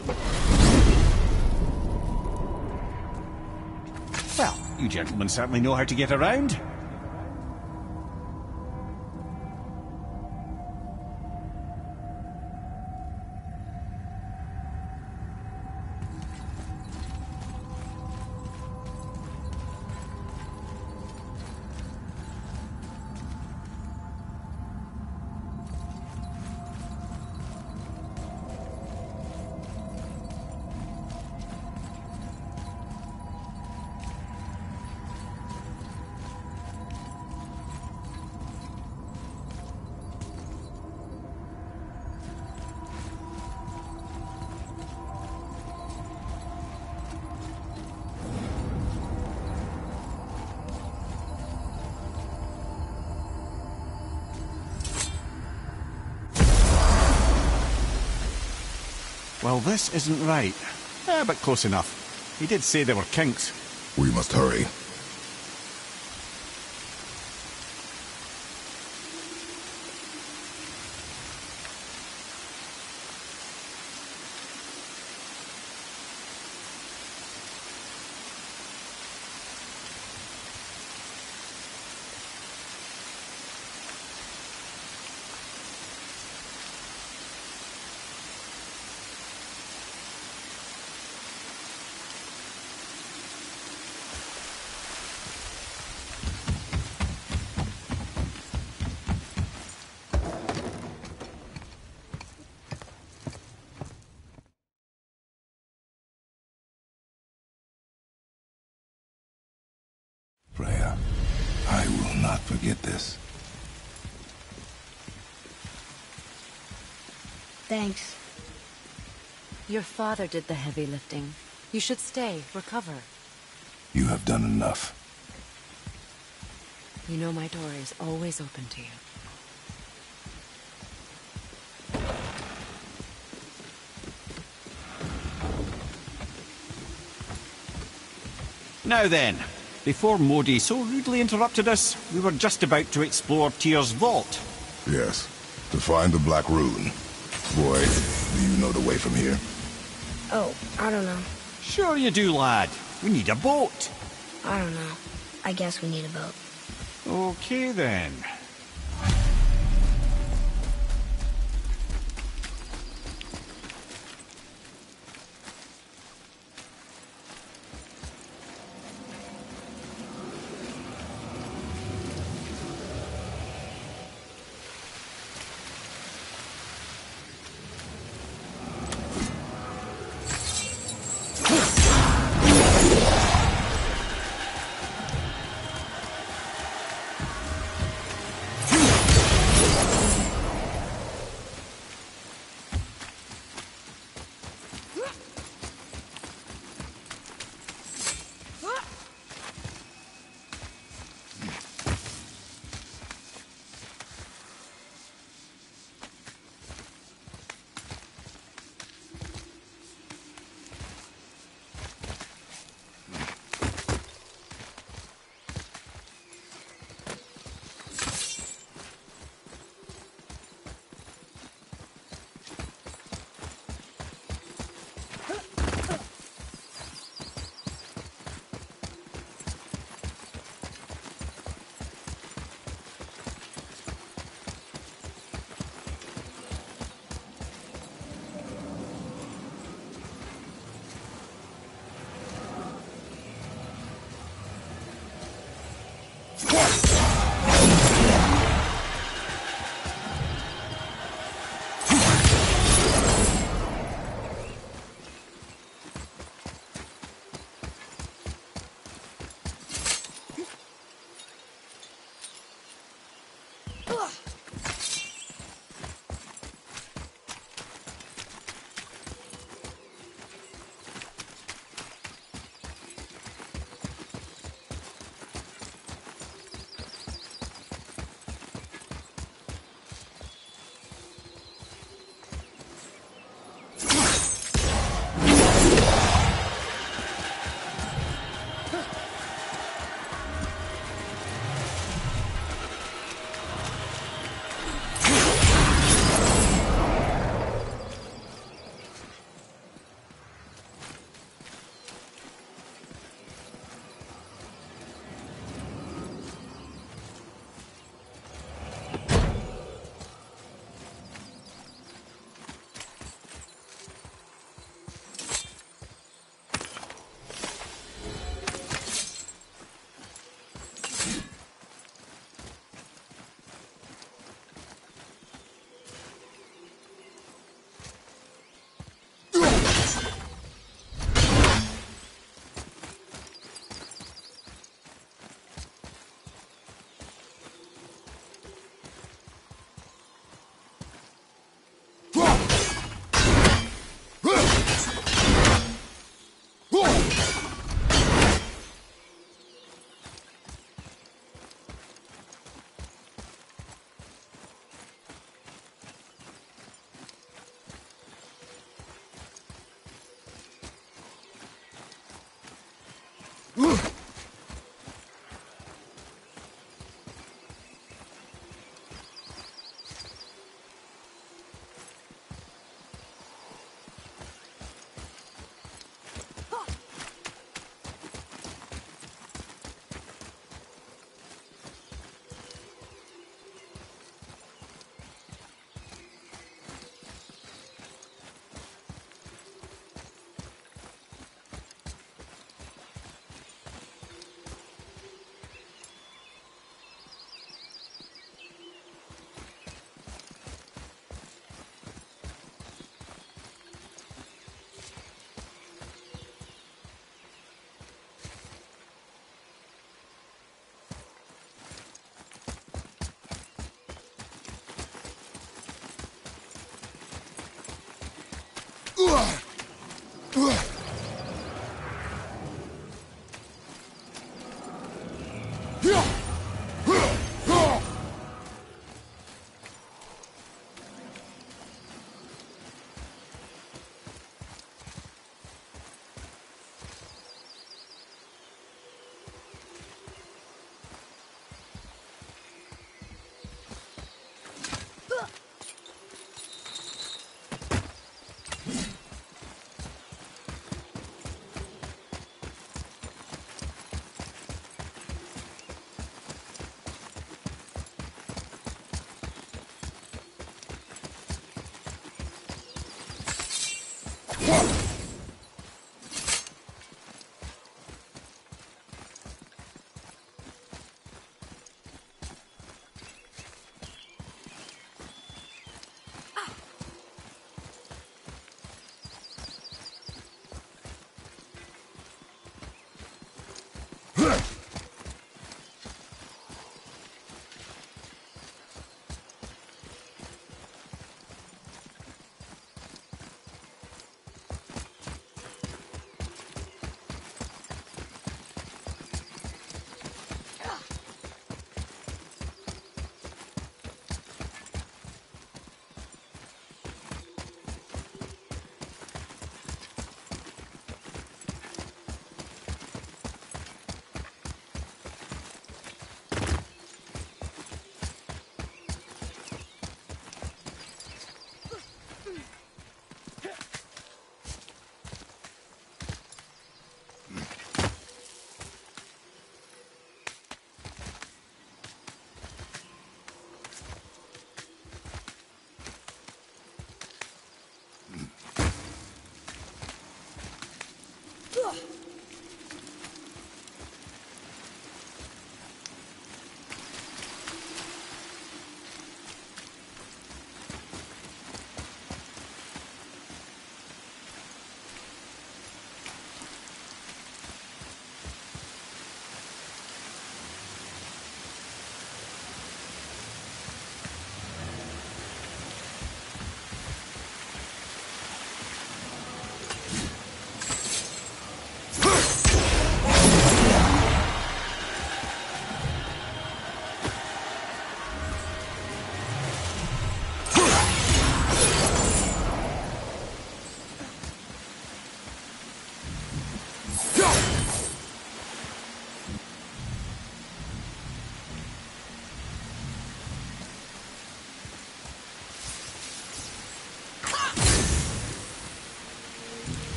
A: Well, you gentlemen certainly know how to get around. Well, this isn't right. But close enough. He did say there were kinks.
C: We must hurry. Freya, I will not forget this.
B: Thanks.
H: Your father did the heavy lifting. You should stay, recover.
C: You have done enough.
H: You know my door is always open to you.
A: Now then, before Modi so rudely interrupted us, we were just about to explore Tyr's vault.
C: Yes, to find the Black Rune. Boy, do you know the way from here?
B: Oh, I don't know.
A: Sure you do, lad. We need a boat.
B: I don't know. I guess we need a boat.
A: Okay then.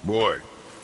C: Boy.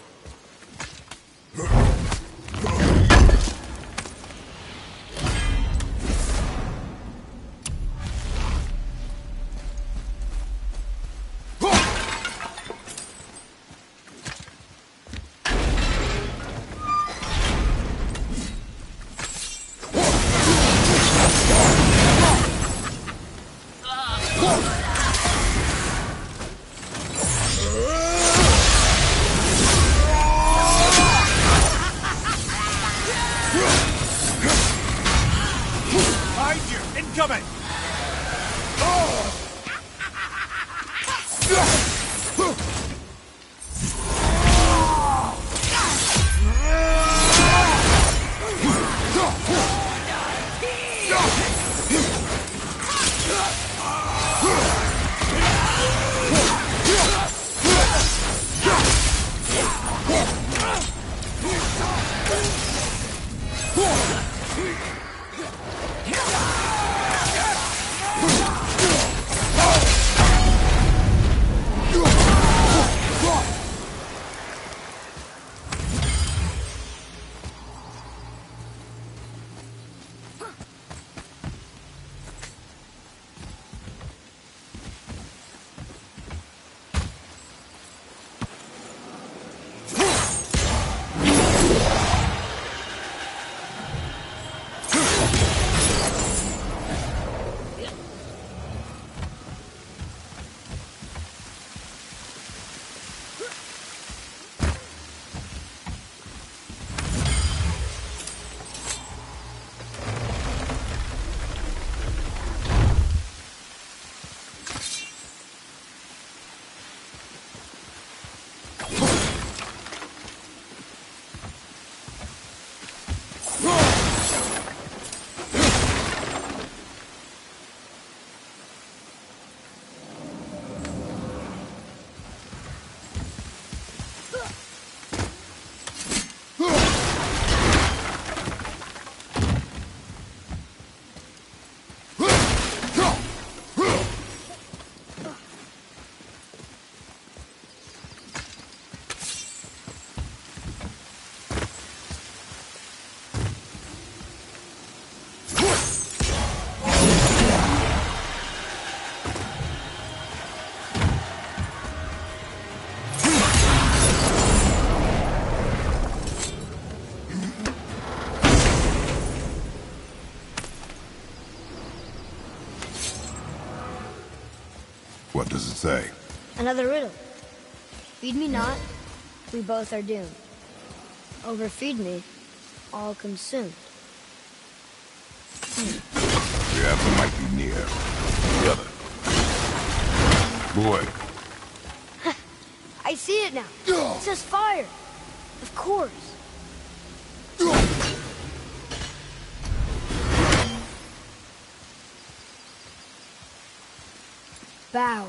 A: Behind you! Incoming!
C: What does it say?
B: Another riddle. Feed me not, we both are doomed. Overfeed me, all consumed.
C: The answer might be near. The other. Boy.
B: I see it now. It says fire. Of course. Bow.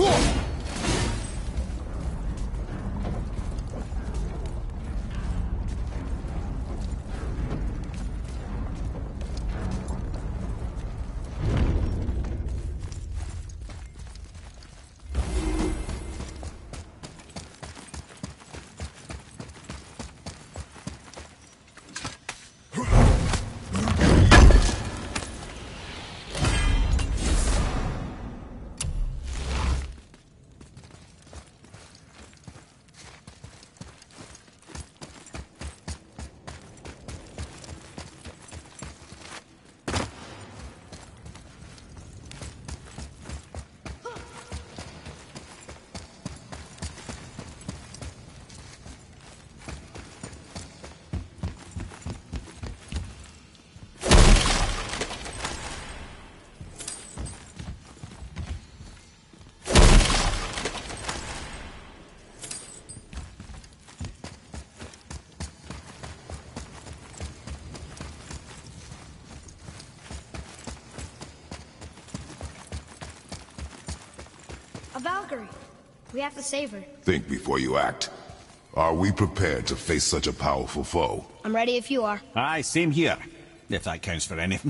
B: A Valkyrie. We have to save her.
C: Think before you act. Are we prepared to face such a powerful foe?
B: I'm ready if you are.
A: Aye, same here. If that counts for anything.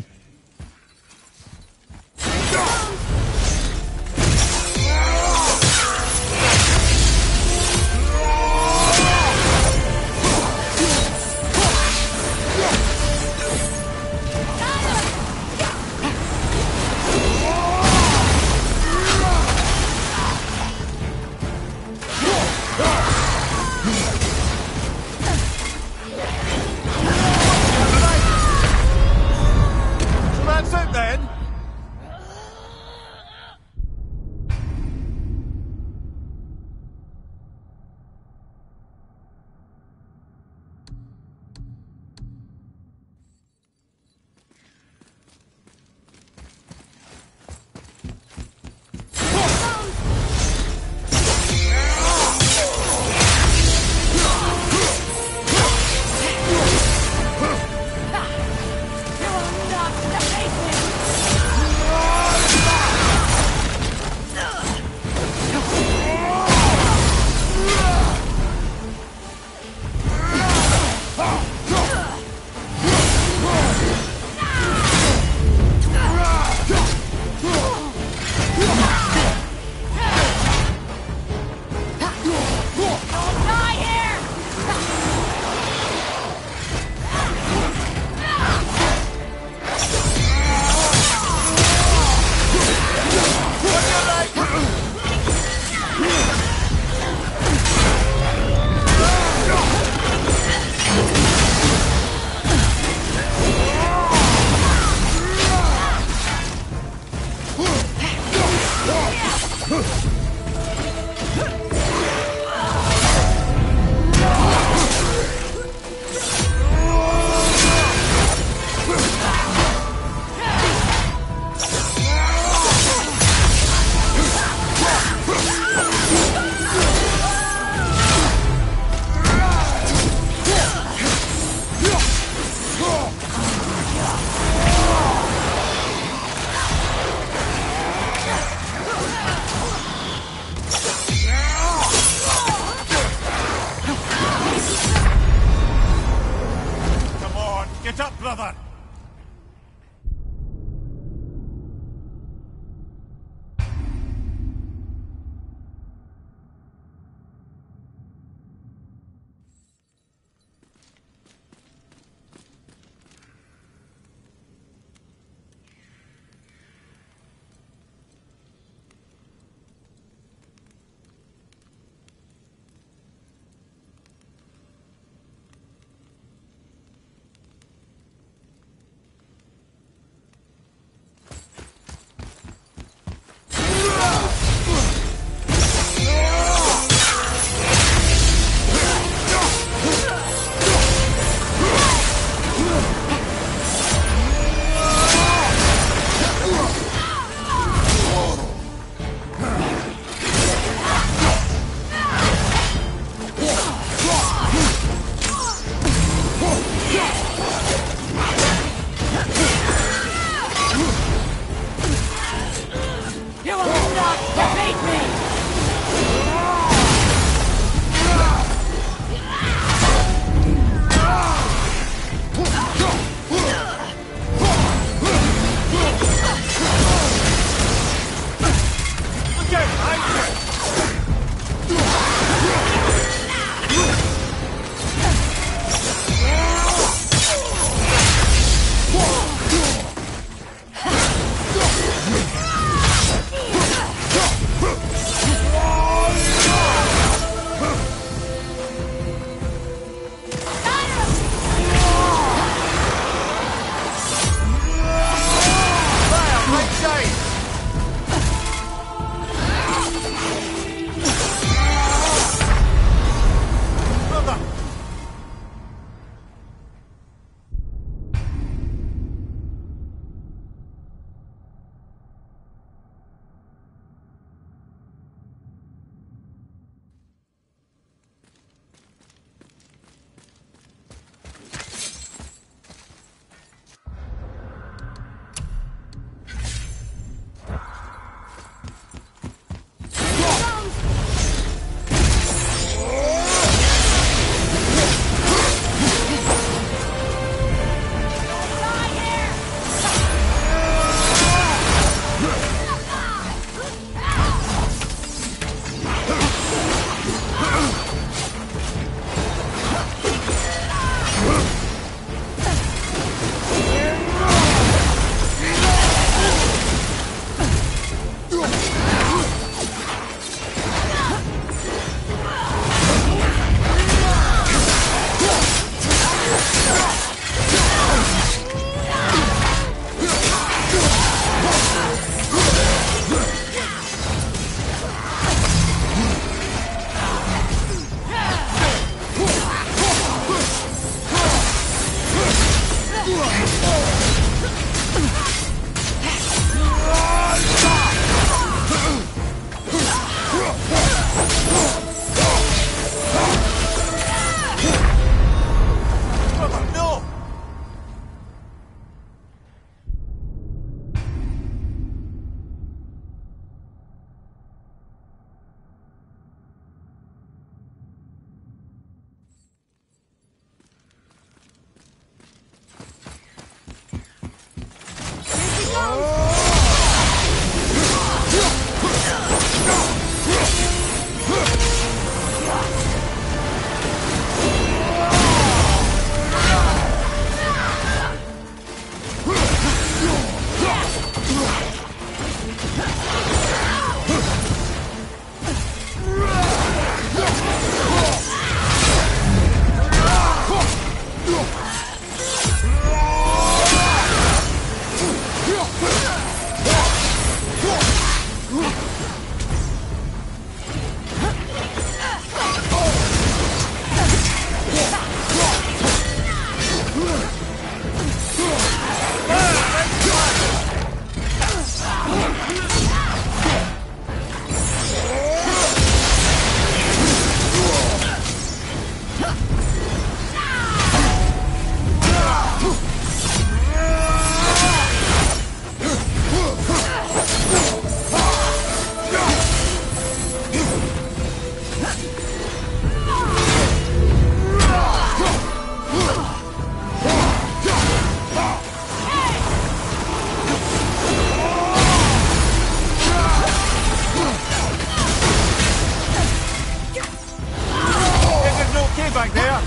A: side! Brother! Back there!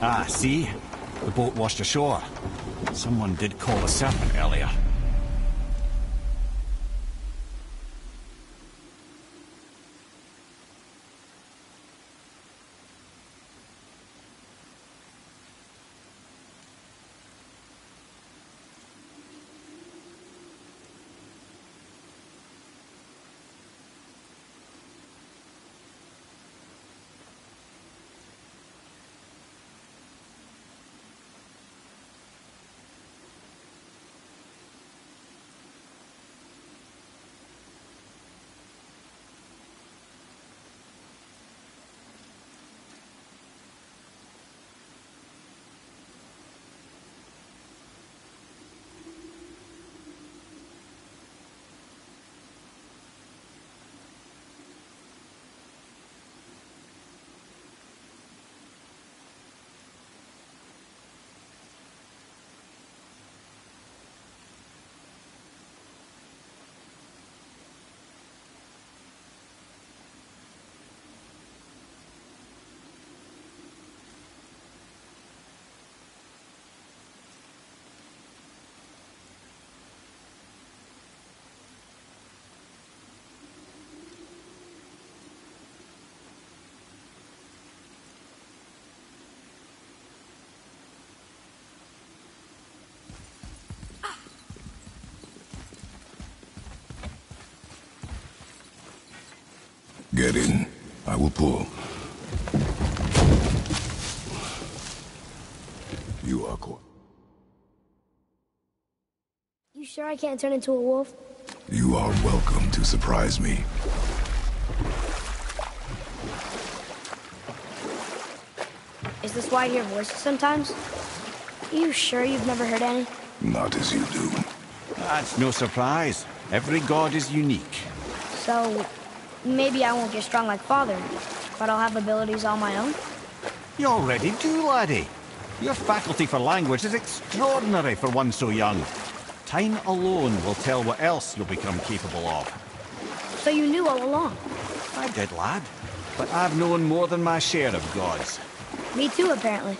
A: Ah, see? The boat washed ashore. Someone did call the serpent earlier.
C: Get in. I will pull. You are caught.
B: You sure I can't turn into a wolf?
C: You are welcome to surprise me.
B: Is this why I hear voices sometimes? Are you sure you've never heard any?
C: Not as you do.
A: That's no surprise. Every god is unique.
B: So, maybe I won't get strong like Father, but I'll have abilities all my own?
A: You already do, laddie. Your faculty for language is extraordinary for one so young. Time alone will tell what else you'll become capable of.
B: So you knew all along?
A: I did, lad. But I've known more than my share of gods.
B: Me too, apparently.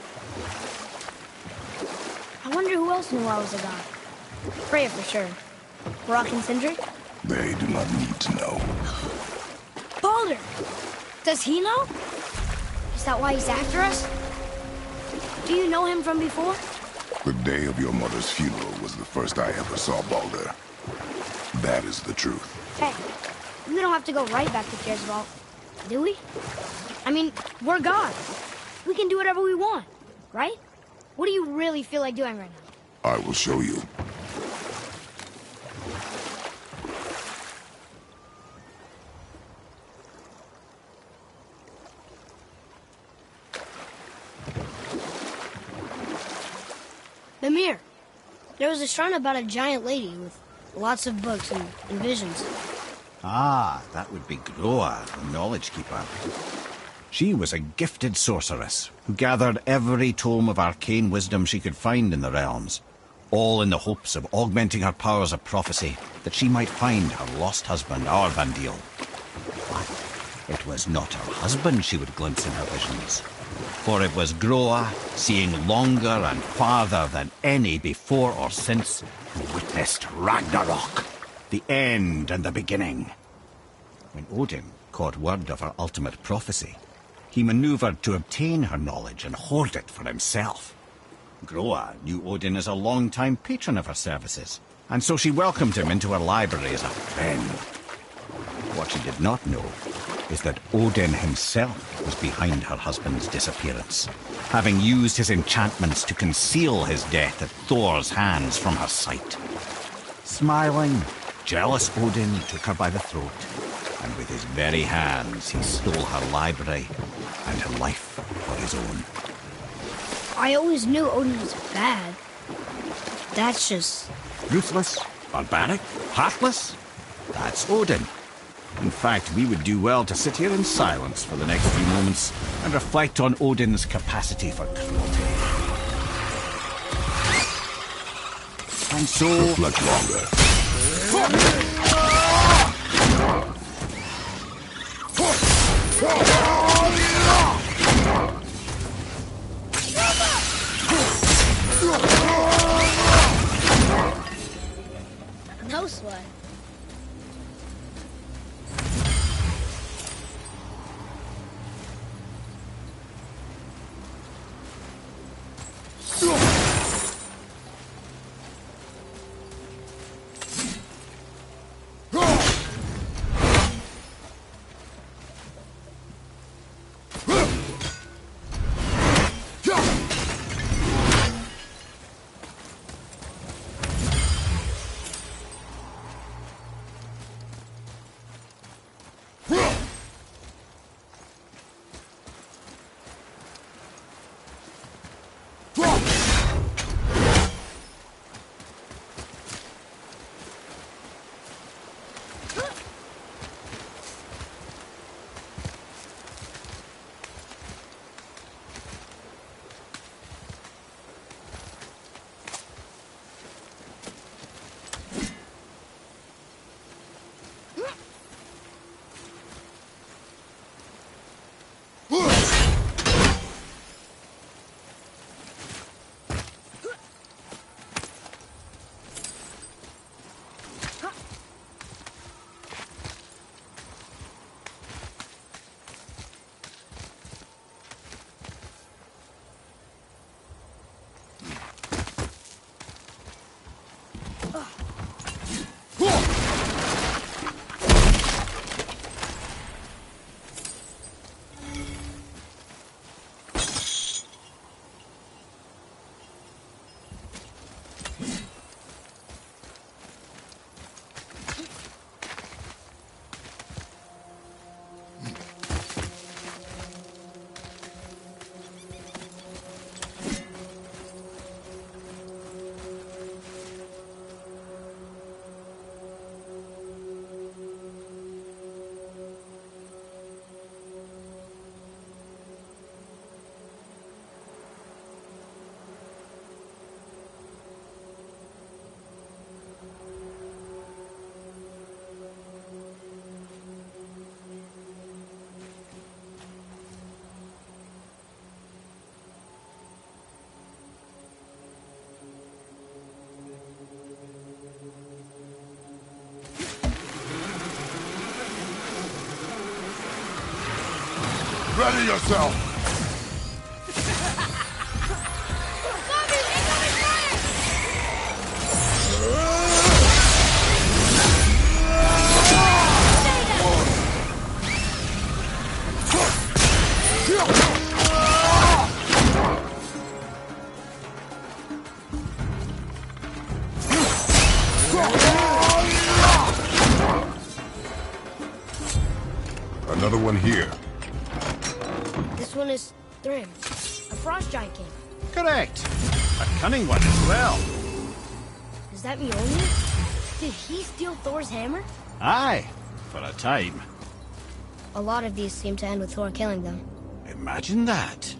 B: I wonder who else knew I was a god. Freya for sure. Brock and Sindri?
C: They do not need to know.
B: Baldur! Does he know? Is that why he's after us? Do you know him from before?
C: The day of your mother's funeral was the first I ever saw Baldur. That is the truth.
B: Hey, we don't have to go right back to Tyr's vault, do we? I mean, we're gods. We can do whatever we want, right? What do you really feel like doing right now?
C: I will show you.
B: Mimir, there was a shrine about a giant lady with lots of books and visions.
A: Ah, that would be Groa, the Knowledge Keeper. She was a gifted sorceress who gathered every tome of arcane wisdom she could find in the realms, all in the hopes of augmenting her powers of prophecy that she might find her lost husband, Aurvandil. But it was not her husband she would glimpse in her visions, for it was Groa, seeing longer and farther than any before or since, who witnessed Ragnarok, the end and the beginning. When Odin caught word of her ultimate prophecy, he maneuvered to obtain her knowledge and hoard it for himself. Groa knew Odin as a long-time patron of her services, and so she welcomed him into her library as a friend. What she did not know is that Odin himself was behind her husband's disappearance, having used his enchantments to conceal his death at Thor's hands from her sight. Smiling, jealous Odin took her by the throat, and with his very hands he stole her library and her life for his own.
B: I always knew Odin was bad. That's just...
A: Ruthless, barbaric, heartless? That's Odin. In fact, we would do well to sit here in silence for the next few moments and reflect on Odin's capacity for cruelty. And so...
C: Reflect longer. Ready yourself! Another one here.
B: This one is Thrym, a frost giant king.
A: Correct. A cunning one as well.
B: Is that Mjolnir? Did he steal Thor's hammer?
A: Aye, for a time.
B: A lot of these seem to end with Thor killing them.
A: Imagine that.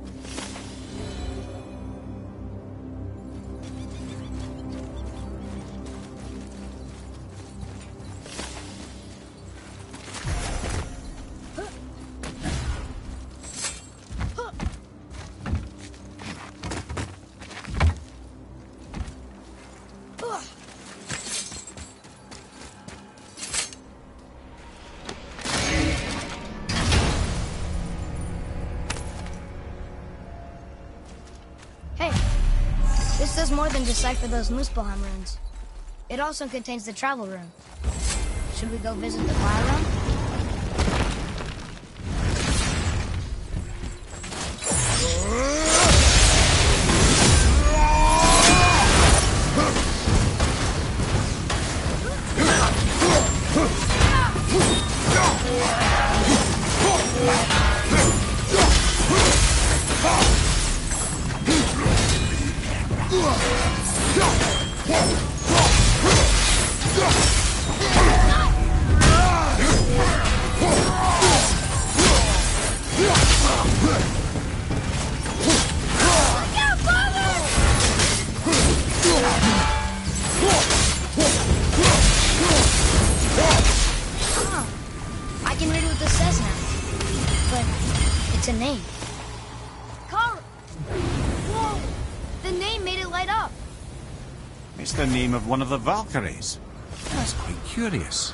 B: Hey, this does more than decipher those Muspelheim runes. It also contains the travel rune. Should we go visit the fire realm? I can read what this says now. But it's a name. Carl! Whoa! The name made it light up.
A: It's the name of one of the Valkyries. That's quite curious.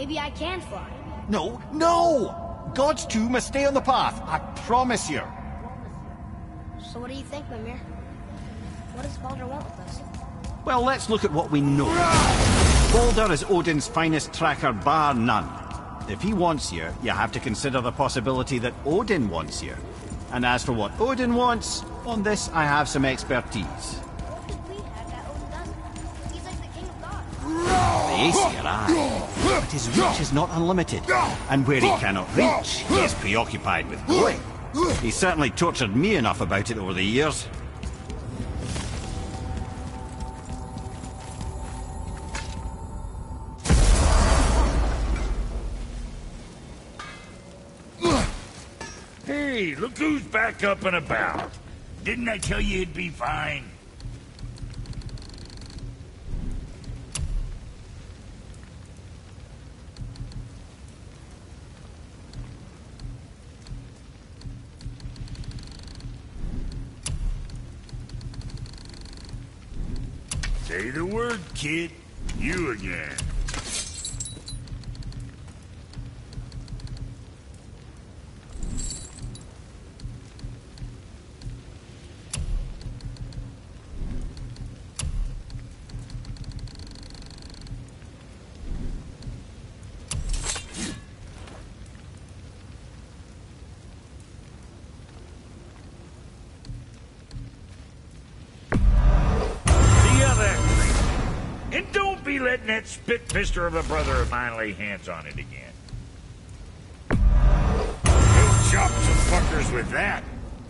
B: maybe I can fly.
A: No, no! God's two must stay on the path, I promise you.
B: So what do you think, Mimir? What does Baldur want with us?
A: Well, let's look at what we know. Baldur is Odin's finest tracker bar none. If he wants you, you have to consider the possibility that Odin wants you. And as for what Odin wants, on this I have some expertise.
B: What could we have that Odin doesn't? He's like the king of gods.
A: The Aesir, aye. But his reach is not unlimited. And where he cannot reach, he is preoccupied with going. He's certainly tortured me enough about it over the years.
G: Hey, look who's back up and about. Didn't I tell you it'd be fine? Say the word, kid. You again. And don't be letting that spit-pister of a brother of mine lay hands on it again. You'll chop some fuckers with that.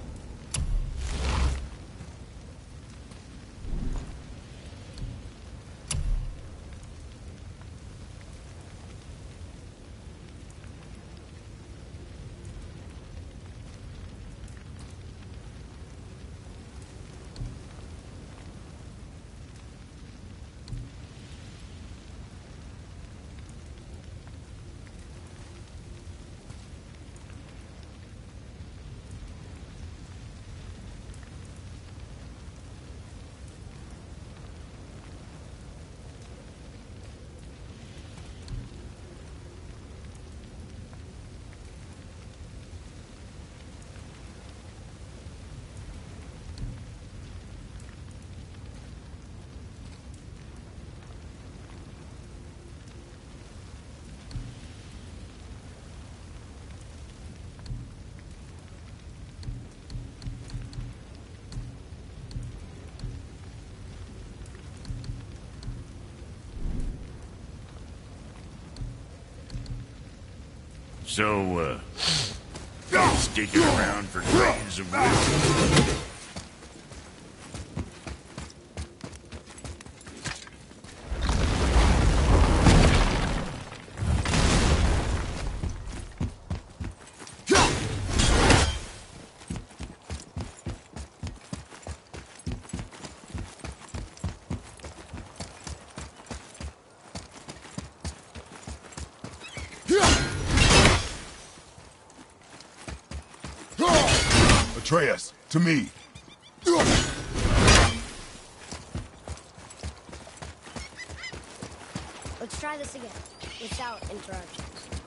G: So, sticking around for grains of wisdom.
C: Atreus, to me.
B: Let's try this again, without interruptions.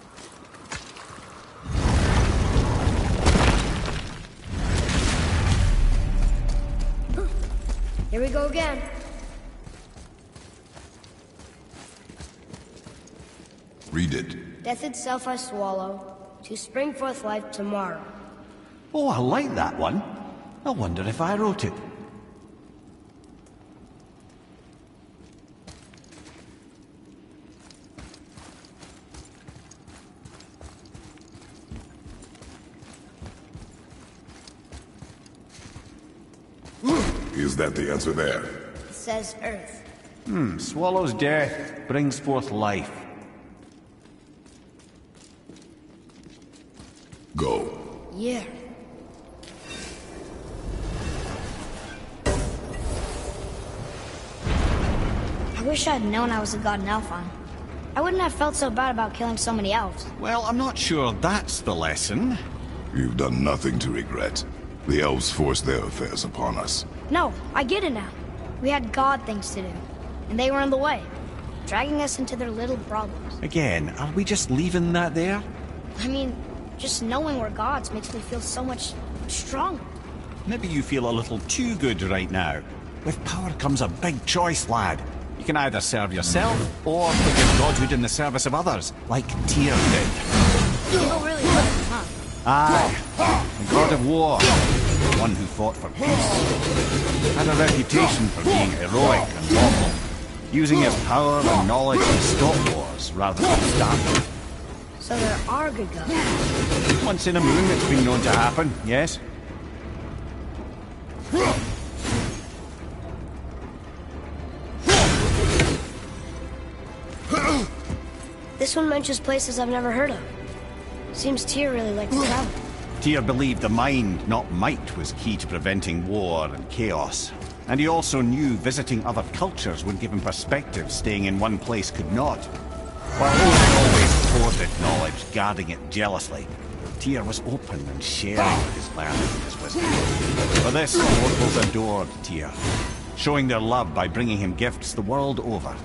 B: Here we go again.
C: Read it.
B: Death itself I swallow, to spring forth life tomorrow.
A: Oh, I like that one. I wonder if I wrote it.
C: Is that the answer there?
B: It says Earth.
A: Swallows death, brings forth life.
C: Go.
B: Yeah. I wish I'd known I was a god in Alfheim. I wouldn't have felt so bad about killing so many elves.
A: Well, I'm not sure that's the lesson.
C: You've done nothing to regret. The elves forced their affairs upon us.
B: No, I get it now. We had god things to do, and they were in the way. dragging us into their little problems.
A: Again, are we just leaving that there?
B: I mean, just knowing we're gods makes me feel so much stronger.
A: Maybe you feel a little too good right now. With power comes a big choice, lad. You can either serve yourself, or put your godhood in the service of others, like Tyr did.
B: People really love him, huh?
A: Aye, the god of war. The one who fought for peace. Had a reputation for being heroic and lawful, using his power and knowledge to stop wars rather than start them.
B: So there are good guys.
A: Once in a moon it's been known to happen, yes?
B: This one mentions places I've never heard of. Seems Tyr really likes to travel.
A: Tyr believed the mind, not might, was key to preventing war and chaos. And he also knew visiting other cultures would give him perspective staying in one place could not. While Odin always hoarded knowledge, guarding it jealously, Tyr was open and sharing his learning and his wisdom. For this, mortals adored Tyr, showing their love by bringing him gifts the world over.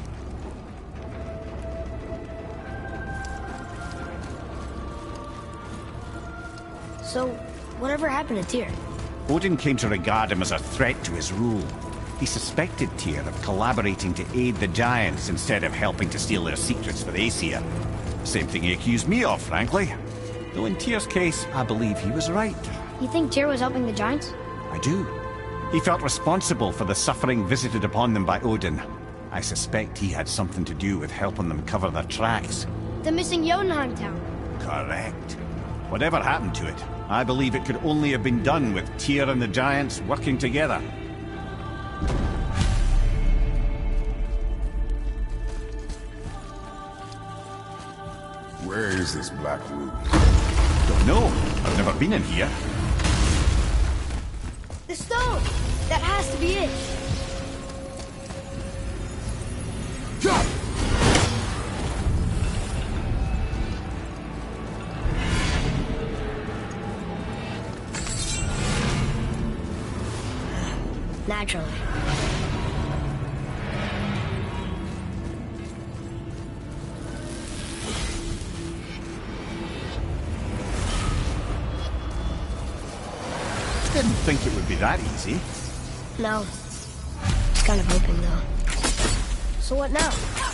B: So, whatever happened to Tyr?
A: Odin came to regard him as a threat to his rule. He suspected Tyr of collaborating to aid the Giants instead of helping to steal their secrets for Aesir. Same thing he accused me of, frankly. Though in Tyr's case, I believe he was right.
B: You think Tyr was helping the Giants?
A: I do. He felt responsible for the suffering visited upon them by Odin. I suspect he had something to do with helping them cover their tracks.
B: The missing Jotunheim town.
A: Correct. Whatever happened to it, I believe it could only have been done with Tyr and the Giants working together.
C: Where is this black room?
A: Don't know. I've never been in here.
B: The stone! That has to be it! Naturally.
A: Didn't think it would be that easy.
B: No. Just kind of hoping, though. So what now?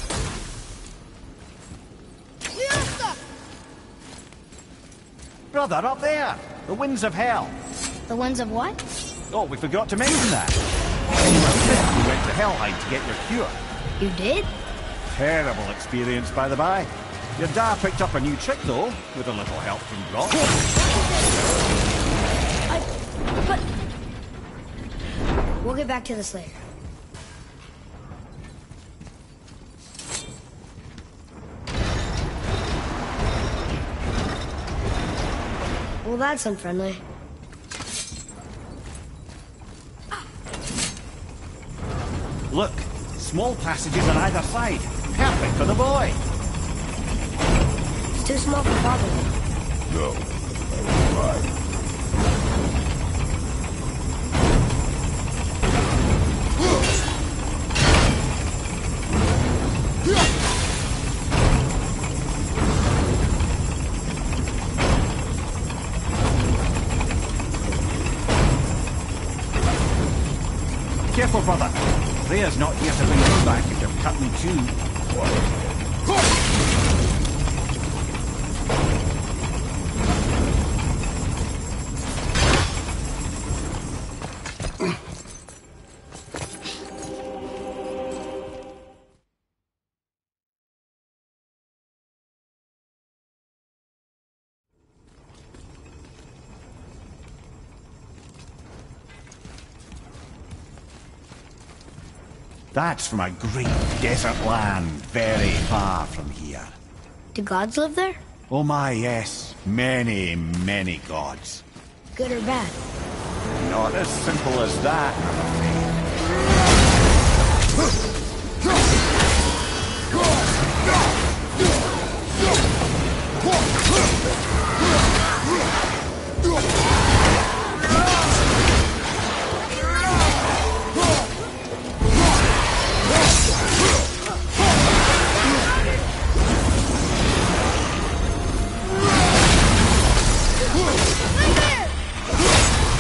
A: Brother, up there! The winds of hell!
B: The winds of what?
A: Oh, we forgot to mention that. We went to Helheim to get your cure.
B: You did?
A: Terrible experience, by the by. Your dad picked up a new trick, though, with a little help from Grot.
B: But... We'll get back to this later. Well, that's unfriendly.
A: Look, small passages on either side. Perfect for the boy.
B: It's too small for Father.
C: No, I will try.
A: Careful, brother. Rhea's not here to bring you back if you're cut me too. That's from a great desert land, very far from here.
B: Do gods live there?
A: Oh my, yes. Many, many gods.
B: Good or bad?
A: Not as simple as that, I'm afraid.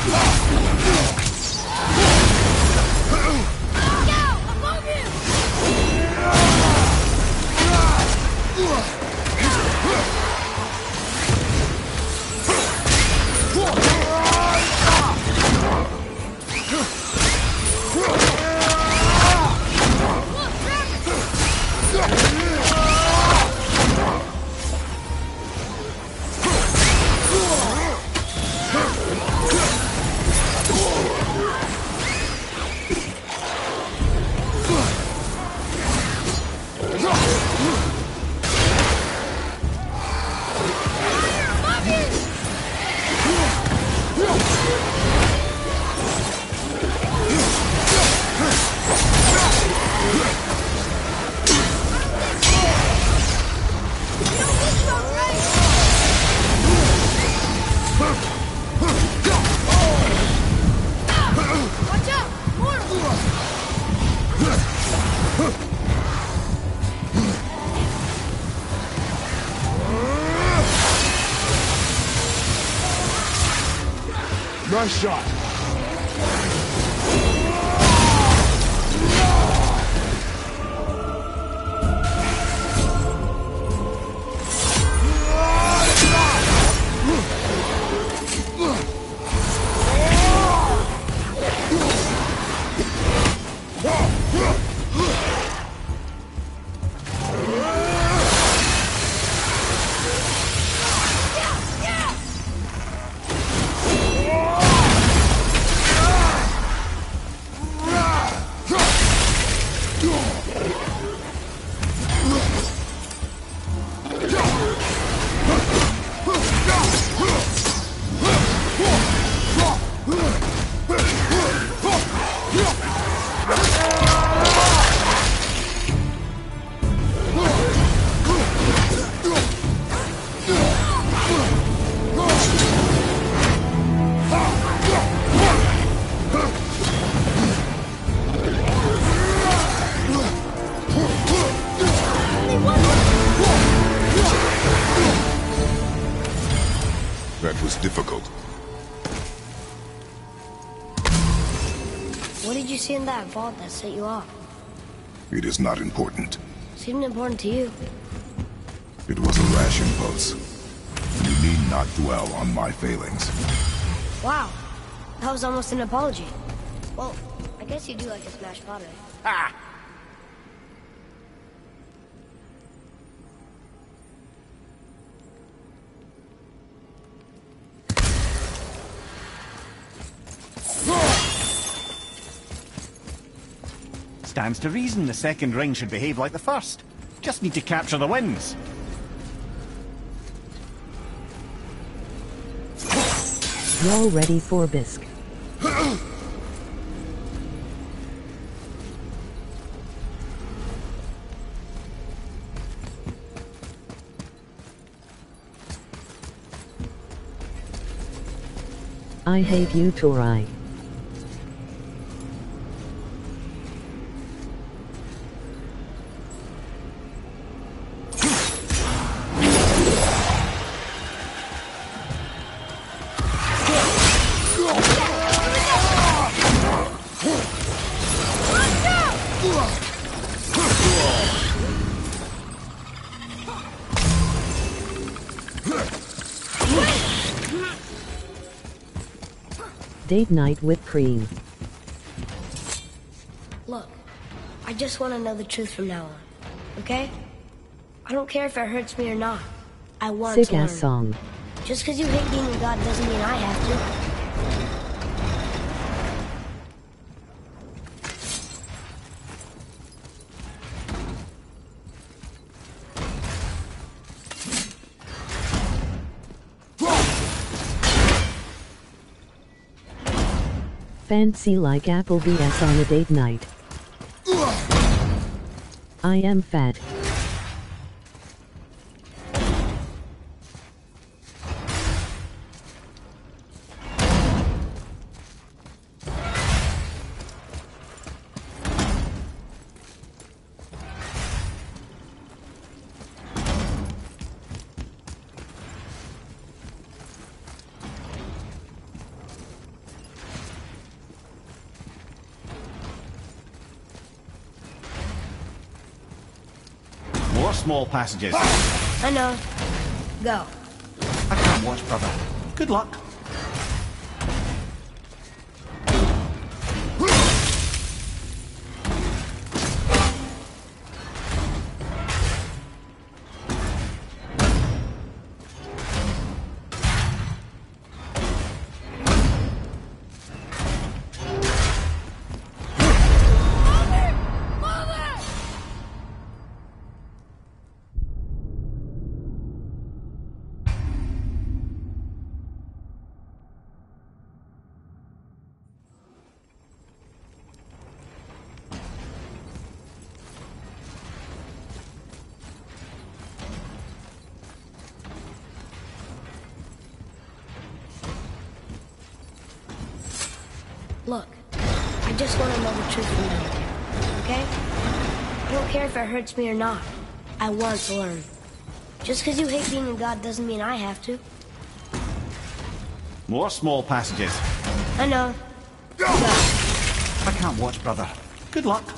I: Nice shot.
C: That was difficult.
B: What did you see in that vault that set you off?
C: It is not important.
B: Seemed important to you.
C: It was a rash impulse. You need not dwell on my failings.
B: Wow. That was almost an apology. Well, I guess you do like to smash pottery.
A: Ha! Stands to reason the second ring should behave like the first. Just need to capture the winds.
J: Y'all ready for bisque? I hate you, Torai. Date night with cream.
B: Look, I just want to know the truth from now on, okay? I don't care if it hurts me or not. I want to
J: Sick ass
B: learn.
J: song.
B: Just because you hate Demon God doesn't mean I have to.
J: Fancy like Applebee's on a date night. I am fat.
A: small passages.
B: I know. Go.
A: I can't watch, brother. Good luck.
B: Look, I just want to know the truth from now, okay? I don't care if it hurts me or not. I want to learn. Just because you hate being a god doesn't mean I have to.
A: More small passages.
B: I know. Go.
A: I can't watch, brother. Good luck.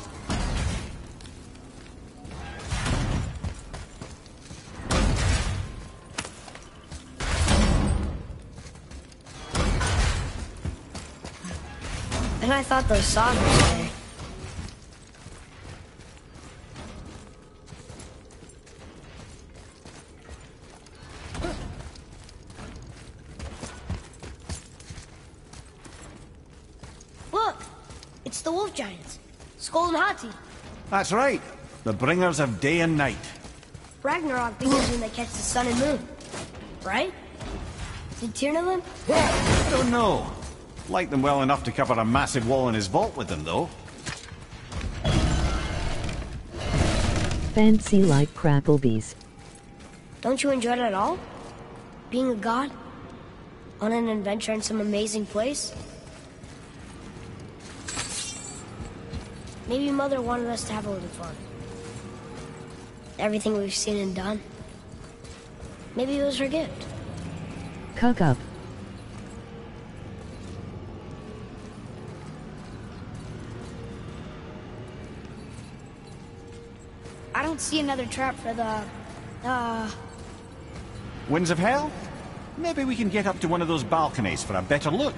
B: And I thought those saws were there. Look! It's the wolf giants. Skull and Hati.
A: That's right. The bringers of day and night.
B: Ragnarok begins when they catch the sun and moon. Right? Did Tyr know them?
A: I don't know. Like them well enough to cover a massive wall in his vault with them, though.
J: Fancy like Cracklebees.
B: Don't you enjoy it at all? Being a god? On an adventure in some amazing place? Maybe Mother wanted us to have a little fun. Everything we've seen and done. Maybe it was her gift.
J: Cuck up.
B: I don't see another trap for the...
A: Winds of Hell? Maybe we can get up to one of those balconies for a better look.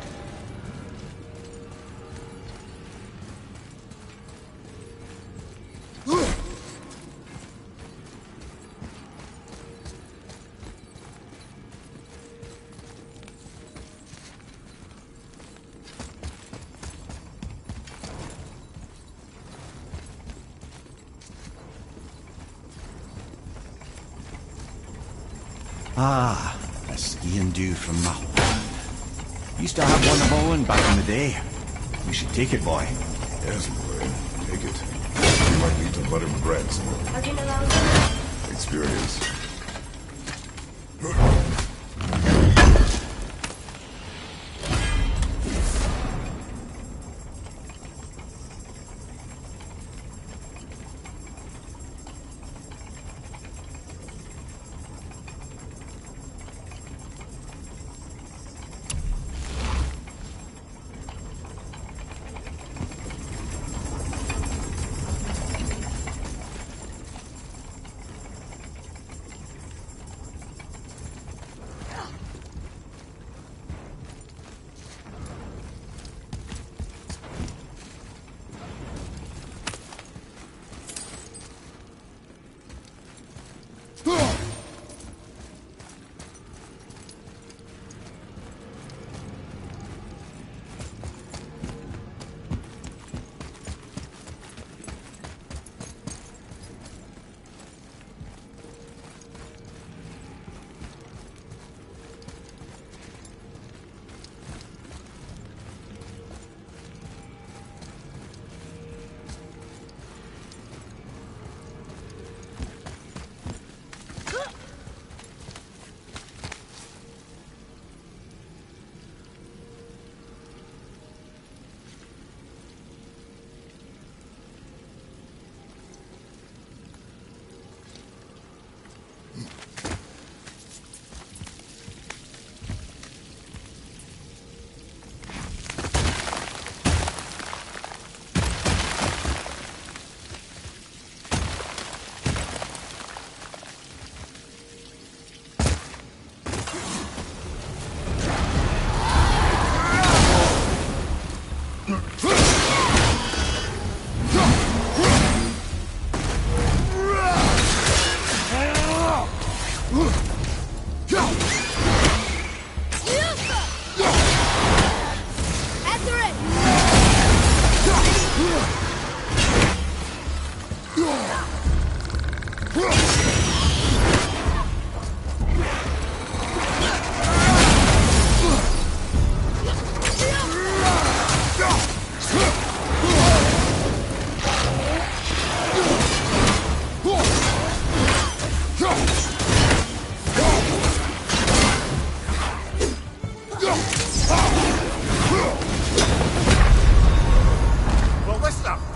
A: Ah, a skiing dew from Mahland. Used to have one of my own back in the day. You should take it, boy.
C: Yes, boy. Take it. You might need to buttered bread some more.
B: How'd you know that was
C: Experience.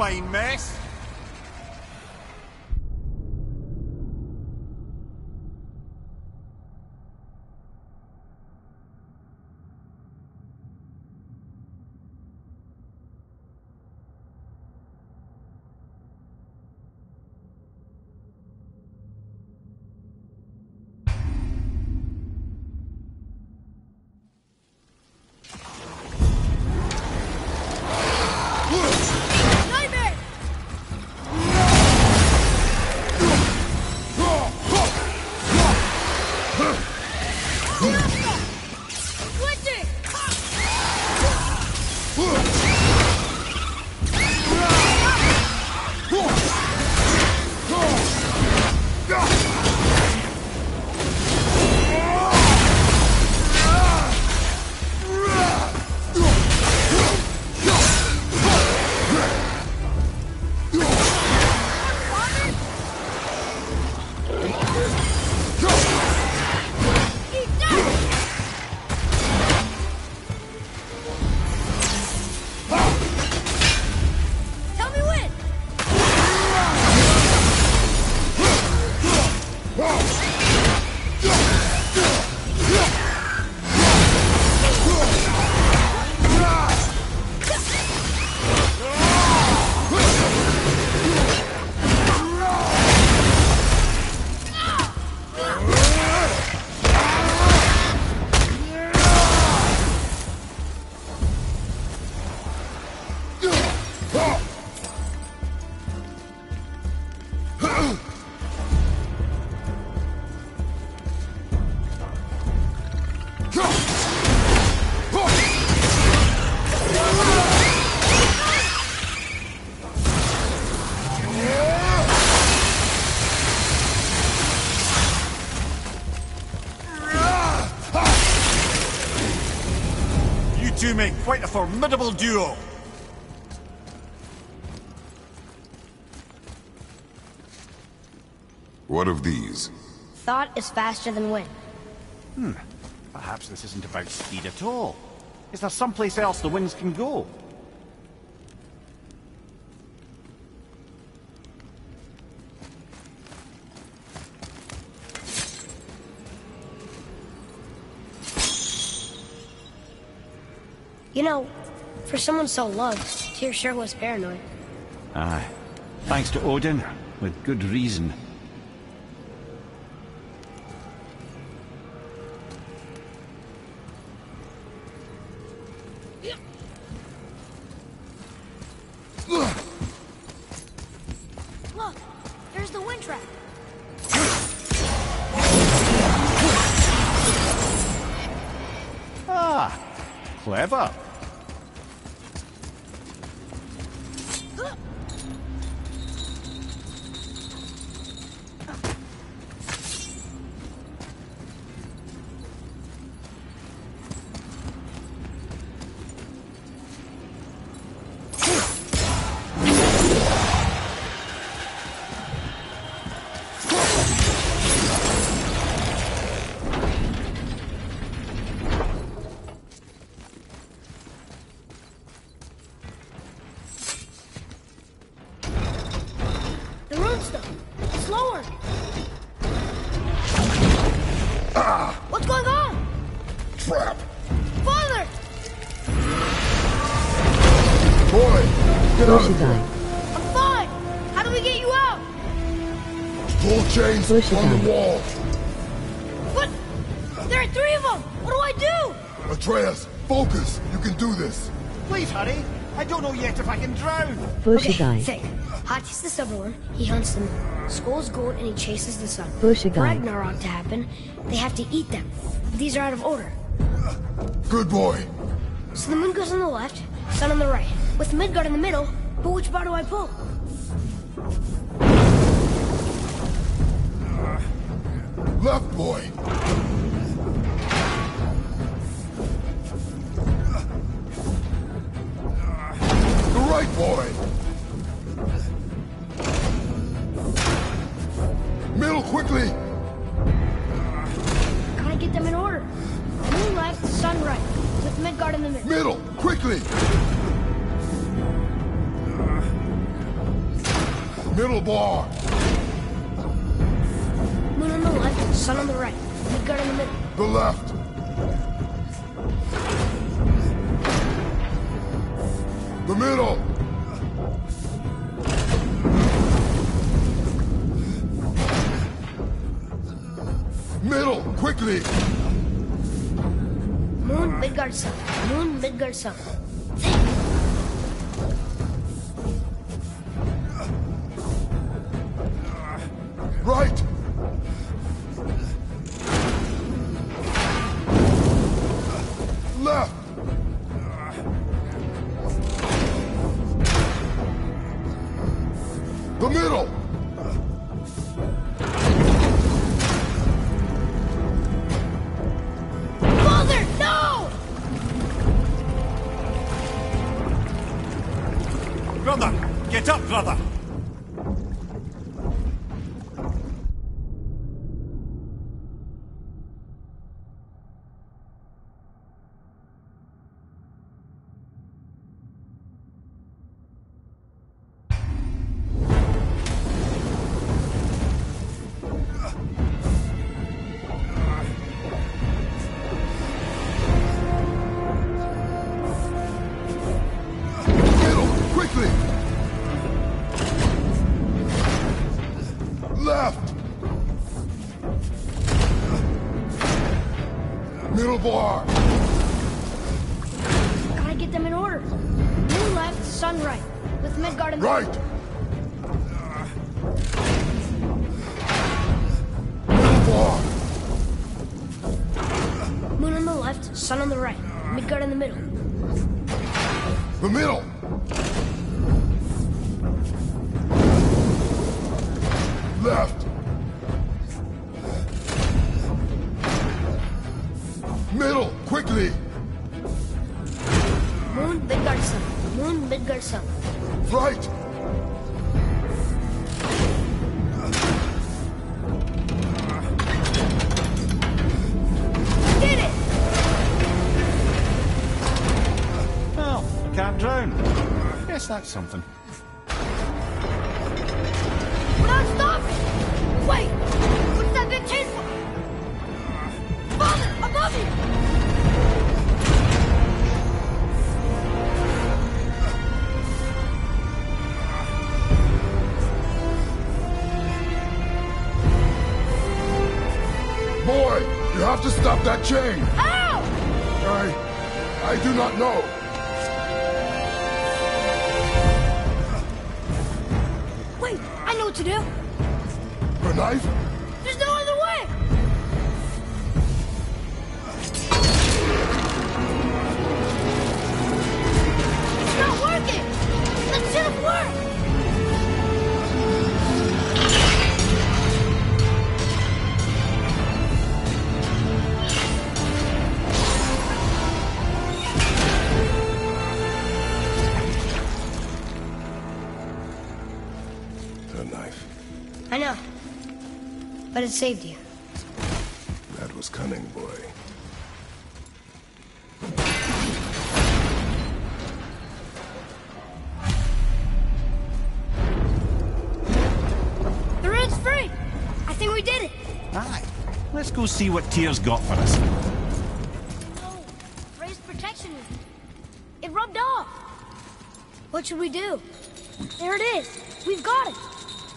A: fine mess. You make quite a formidable duo.
C: What of these?
B: Thought is faster than wind.
A: Perhaps this isn't about speed at all. Is there someplace else the winds can go?
B: You know, for someone so loved, Tyr sure was paranoid.
A: Aye. Thanks to Odin, with good reason.
B: Look, there's the wind trap.
A: Ah, clever.
B: The runestone. Slower. What's going on?
C: Trap!
B: Father!
C: Boy! Get out of here!
B: I'm fine. How do we get you out?
C: Pull chains from the wall!
B: What? There are 3 of them. What do I do?
C: Atreus, focus! You can do this!
A: Please hurry. I don't know yet if I can drown.
J: Bushigai.
B: Think. Hati's the stubborn. He hunts them. Skull's goat and he chases the sun.
J: Bushigai.
B: Ragnarok to happen, they have to eat them. These are out of order.
C: Good boy!
B: So the moon goes on the left, sun on the right, with Midgard in the middle. But which bar do I pull?
C: Left, boy! The right, boy! Middle, quickly!
B: Gotta get them in order. Moon left, sun right, with Midgard in the middle.
C: Middle, quickly! Middle bar.
B: Moon on the left, sun on the right. Midgard in the middle.
C: The left. The middle. Middle, quickly.
B: Moon, Midgard, sun. Moon, Midgard, sun.
C: Right. Left. The middle.
B: Father, no!
A: Brother! Get up, brother!
C: Middle, quickly. Left. Middle bar.
B: Gotta get them in order. Moon left, sun right. With Midgard in the
C: Right. Middle bar.
B: Moon on the left, sun on the right. Midgard in the middle.
C: The middle. Left. Middle, quickly.
B: Moon, Midgard, sun. Moon, Midgard, sun.
C: Right.
B: Did it!
A: Well, can't drown. Guess that's something.
B: We're not stopping! Wait! What's that big chain for? Father, above you!
C: Boy, you have to stop that chain.
B: How?
C: I do not know.
B: Wait, I know what to do.
C: A knife?
B: There's no other way! It's not working! That should have worked!
C: A knife.
B: I know. But it saved you.
C: That was cunning, boy.
B: The road's free! I think we did it!
A: Aye. Let's go see what Tyr's got for us.
B: Oh, raised protection. It rubbed off. What should we do? There it is. We've got it.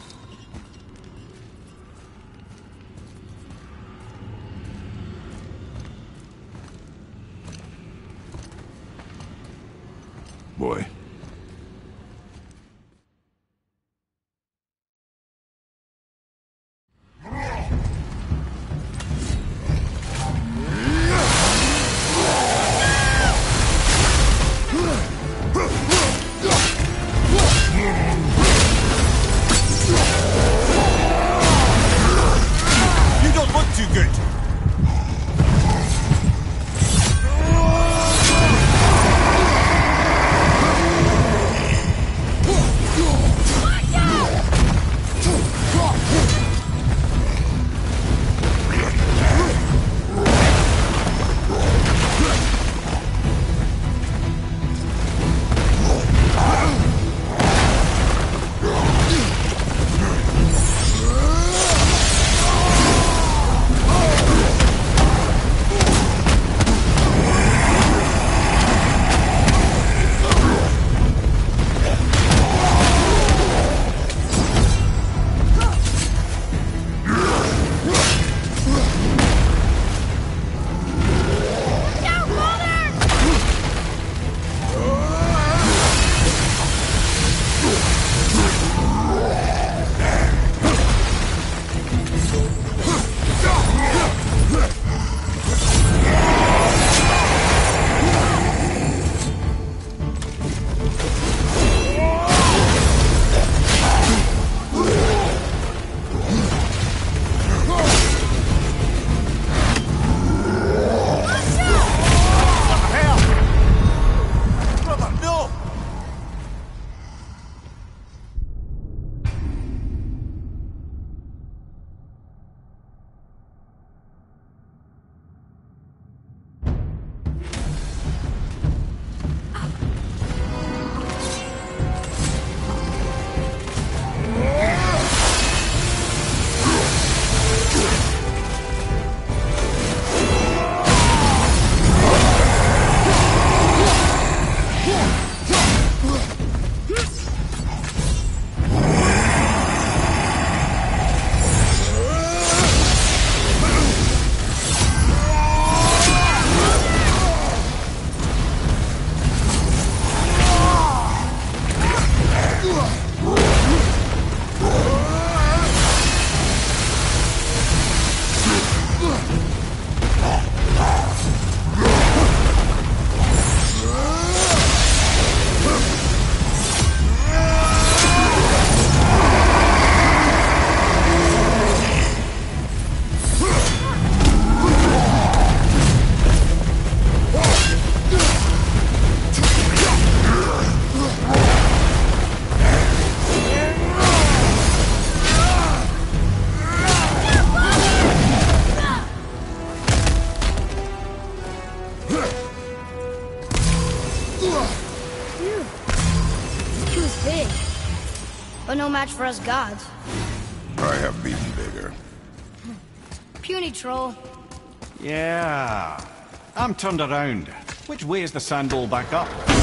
C: Boy.
A: You don't look too good.
B: But no match for us gods.
C: I have beaten bigger.
B: Puny troll.
A: Yeah. I'm turned around. Which way is the sand bowl back up?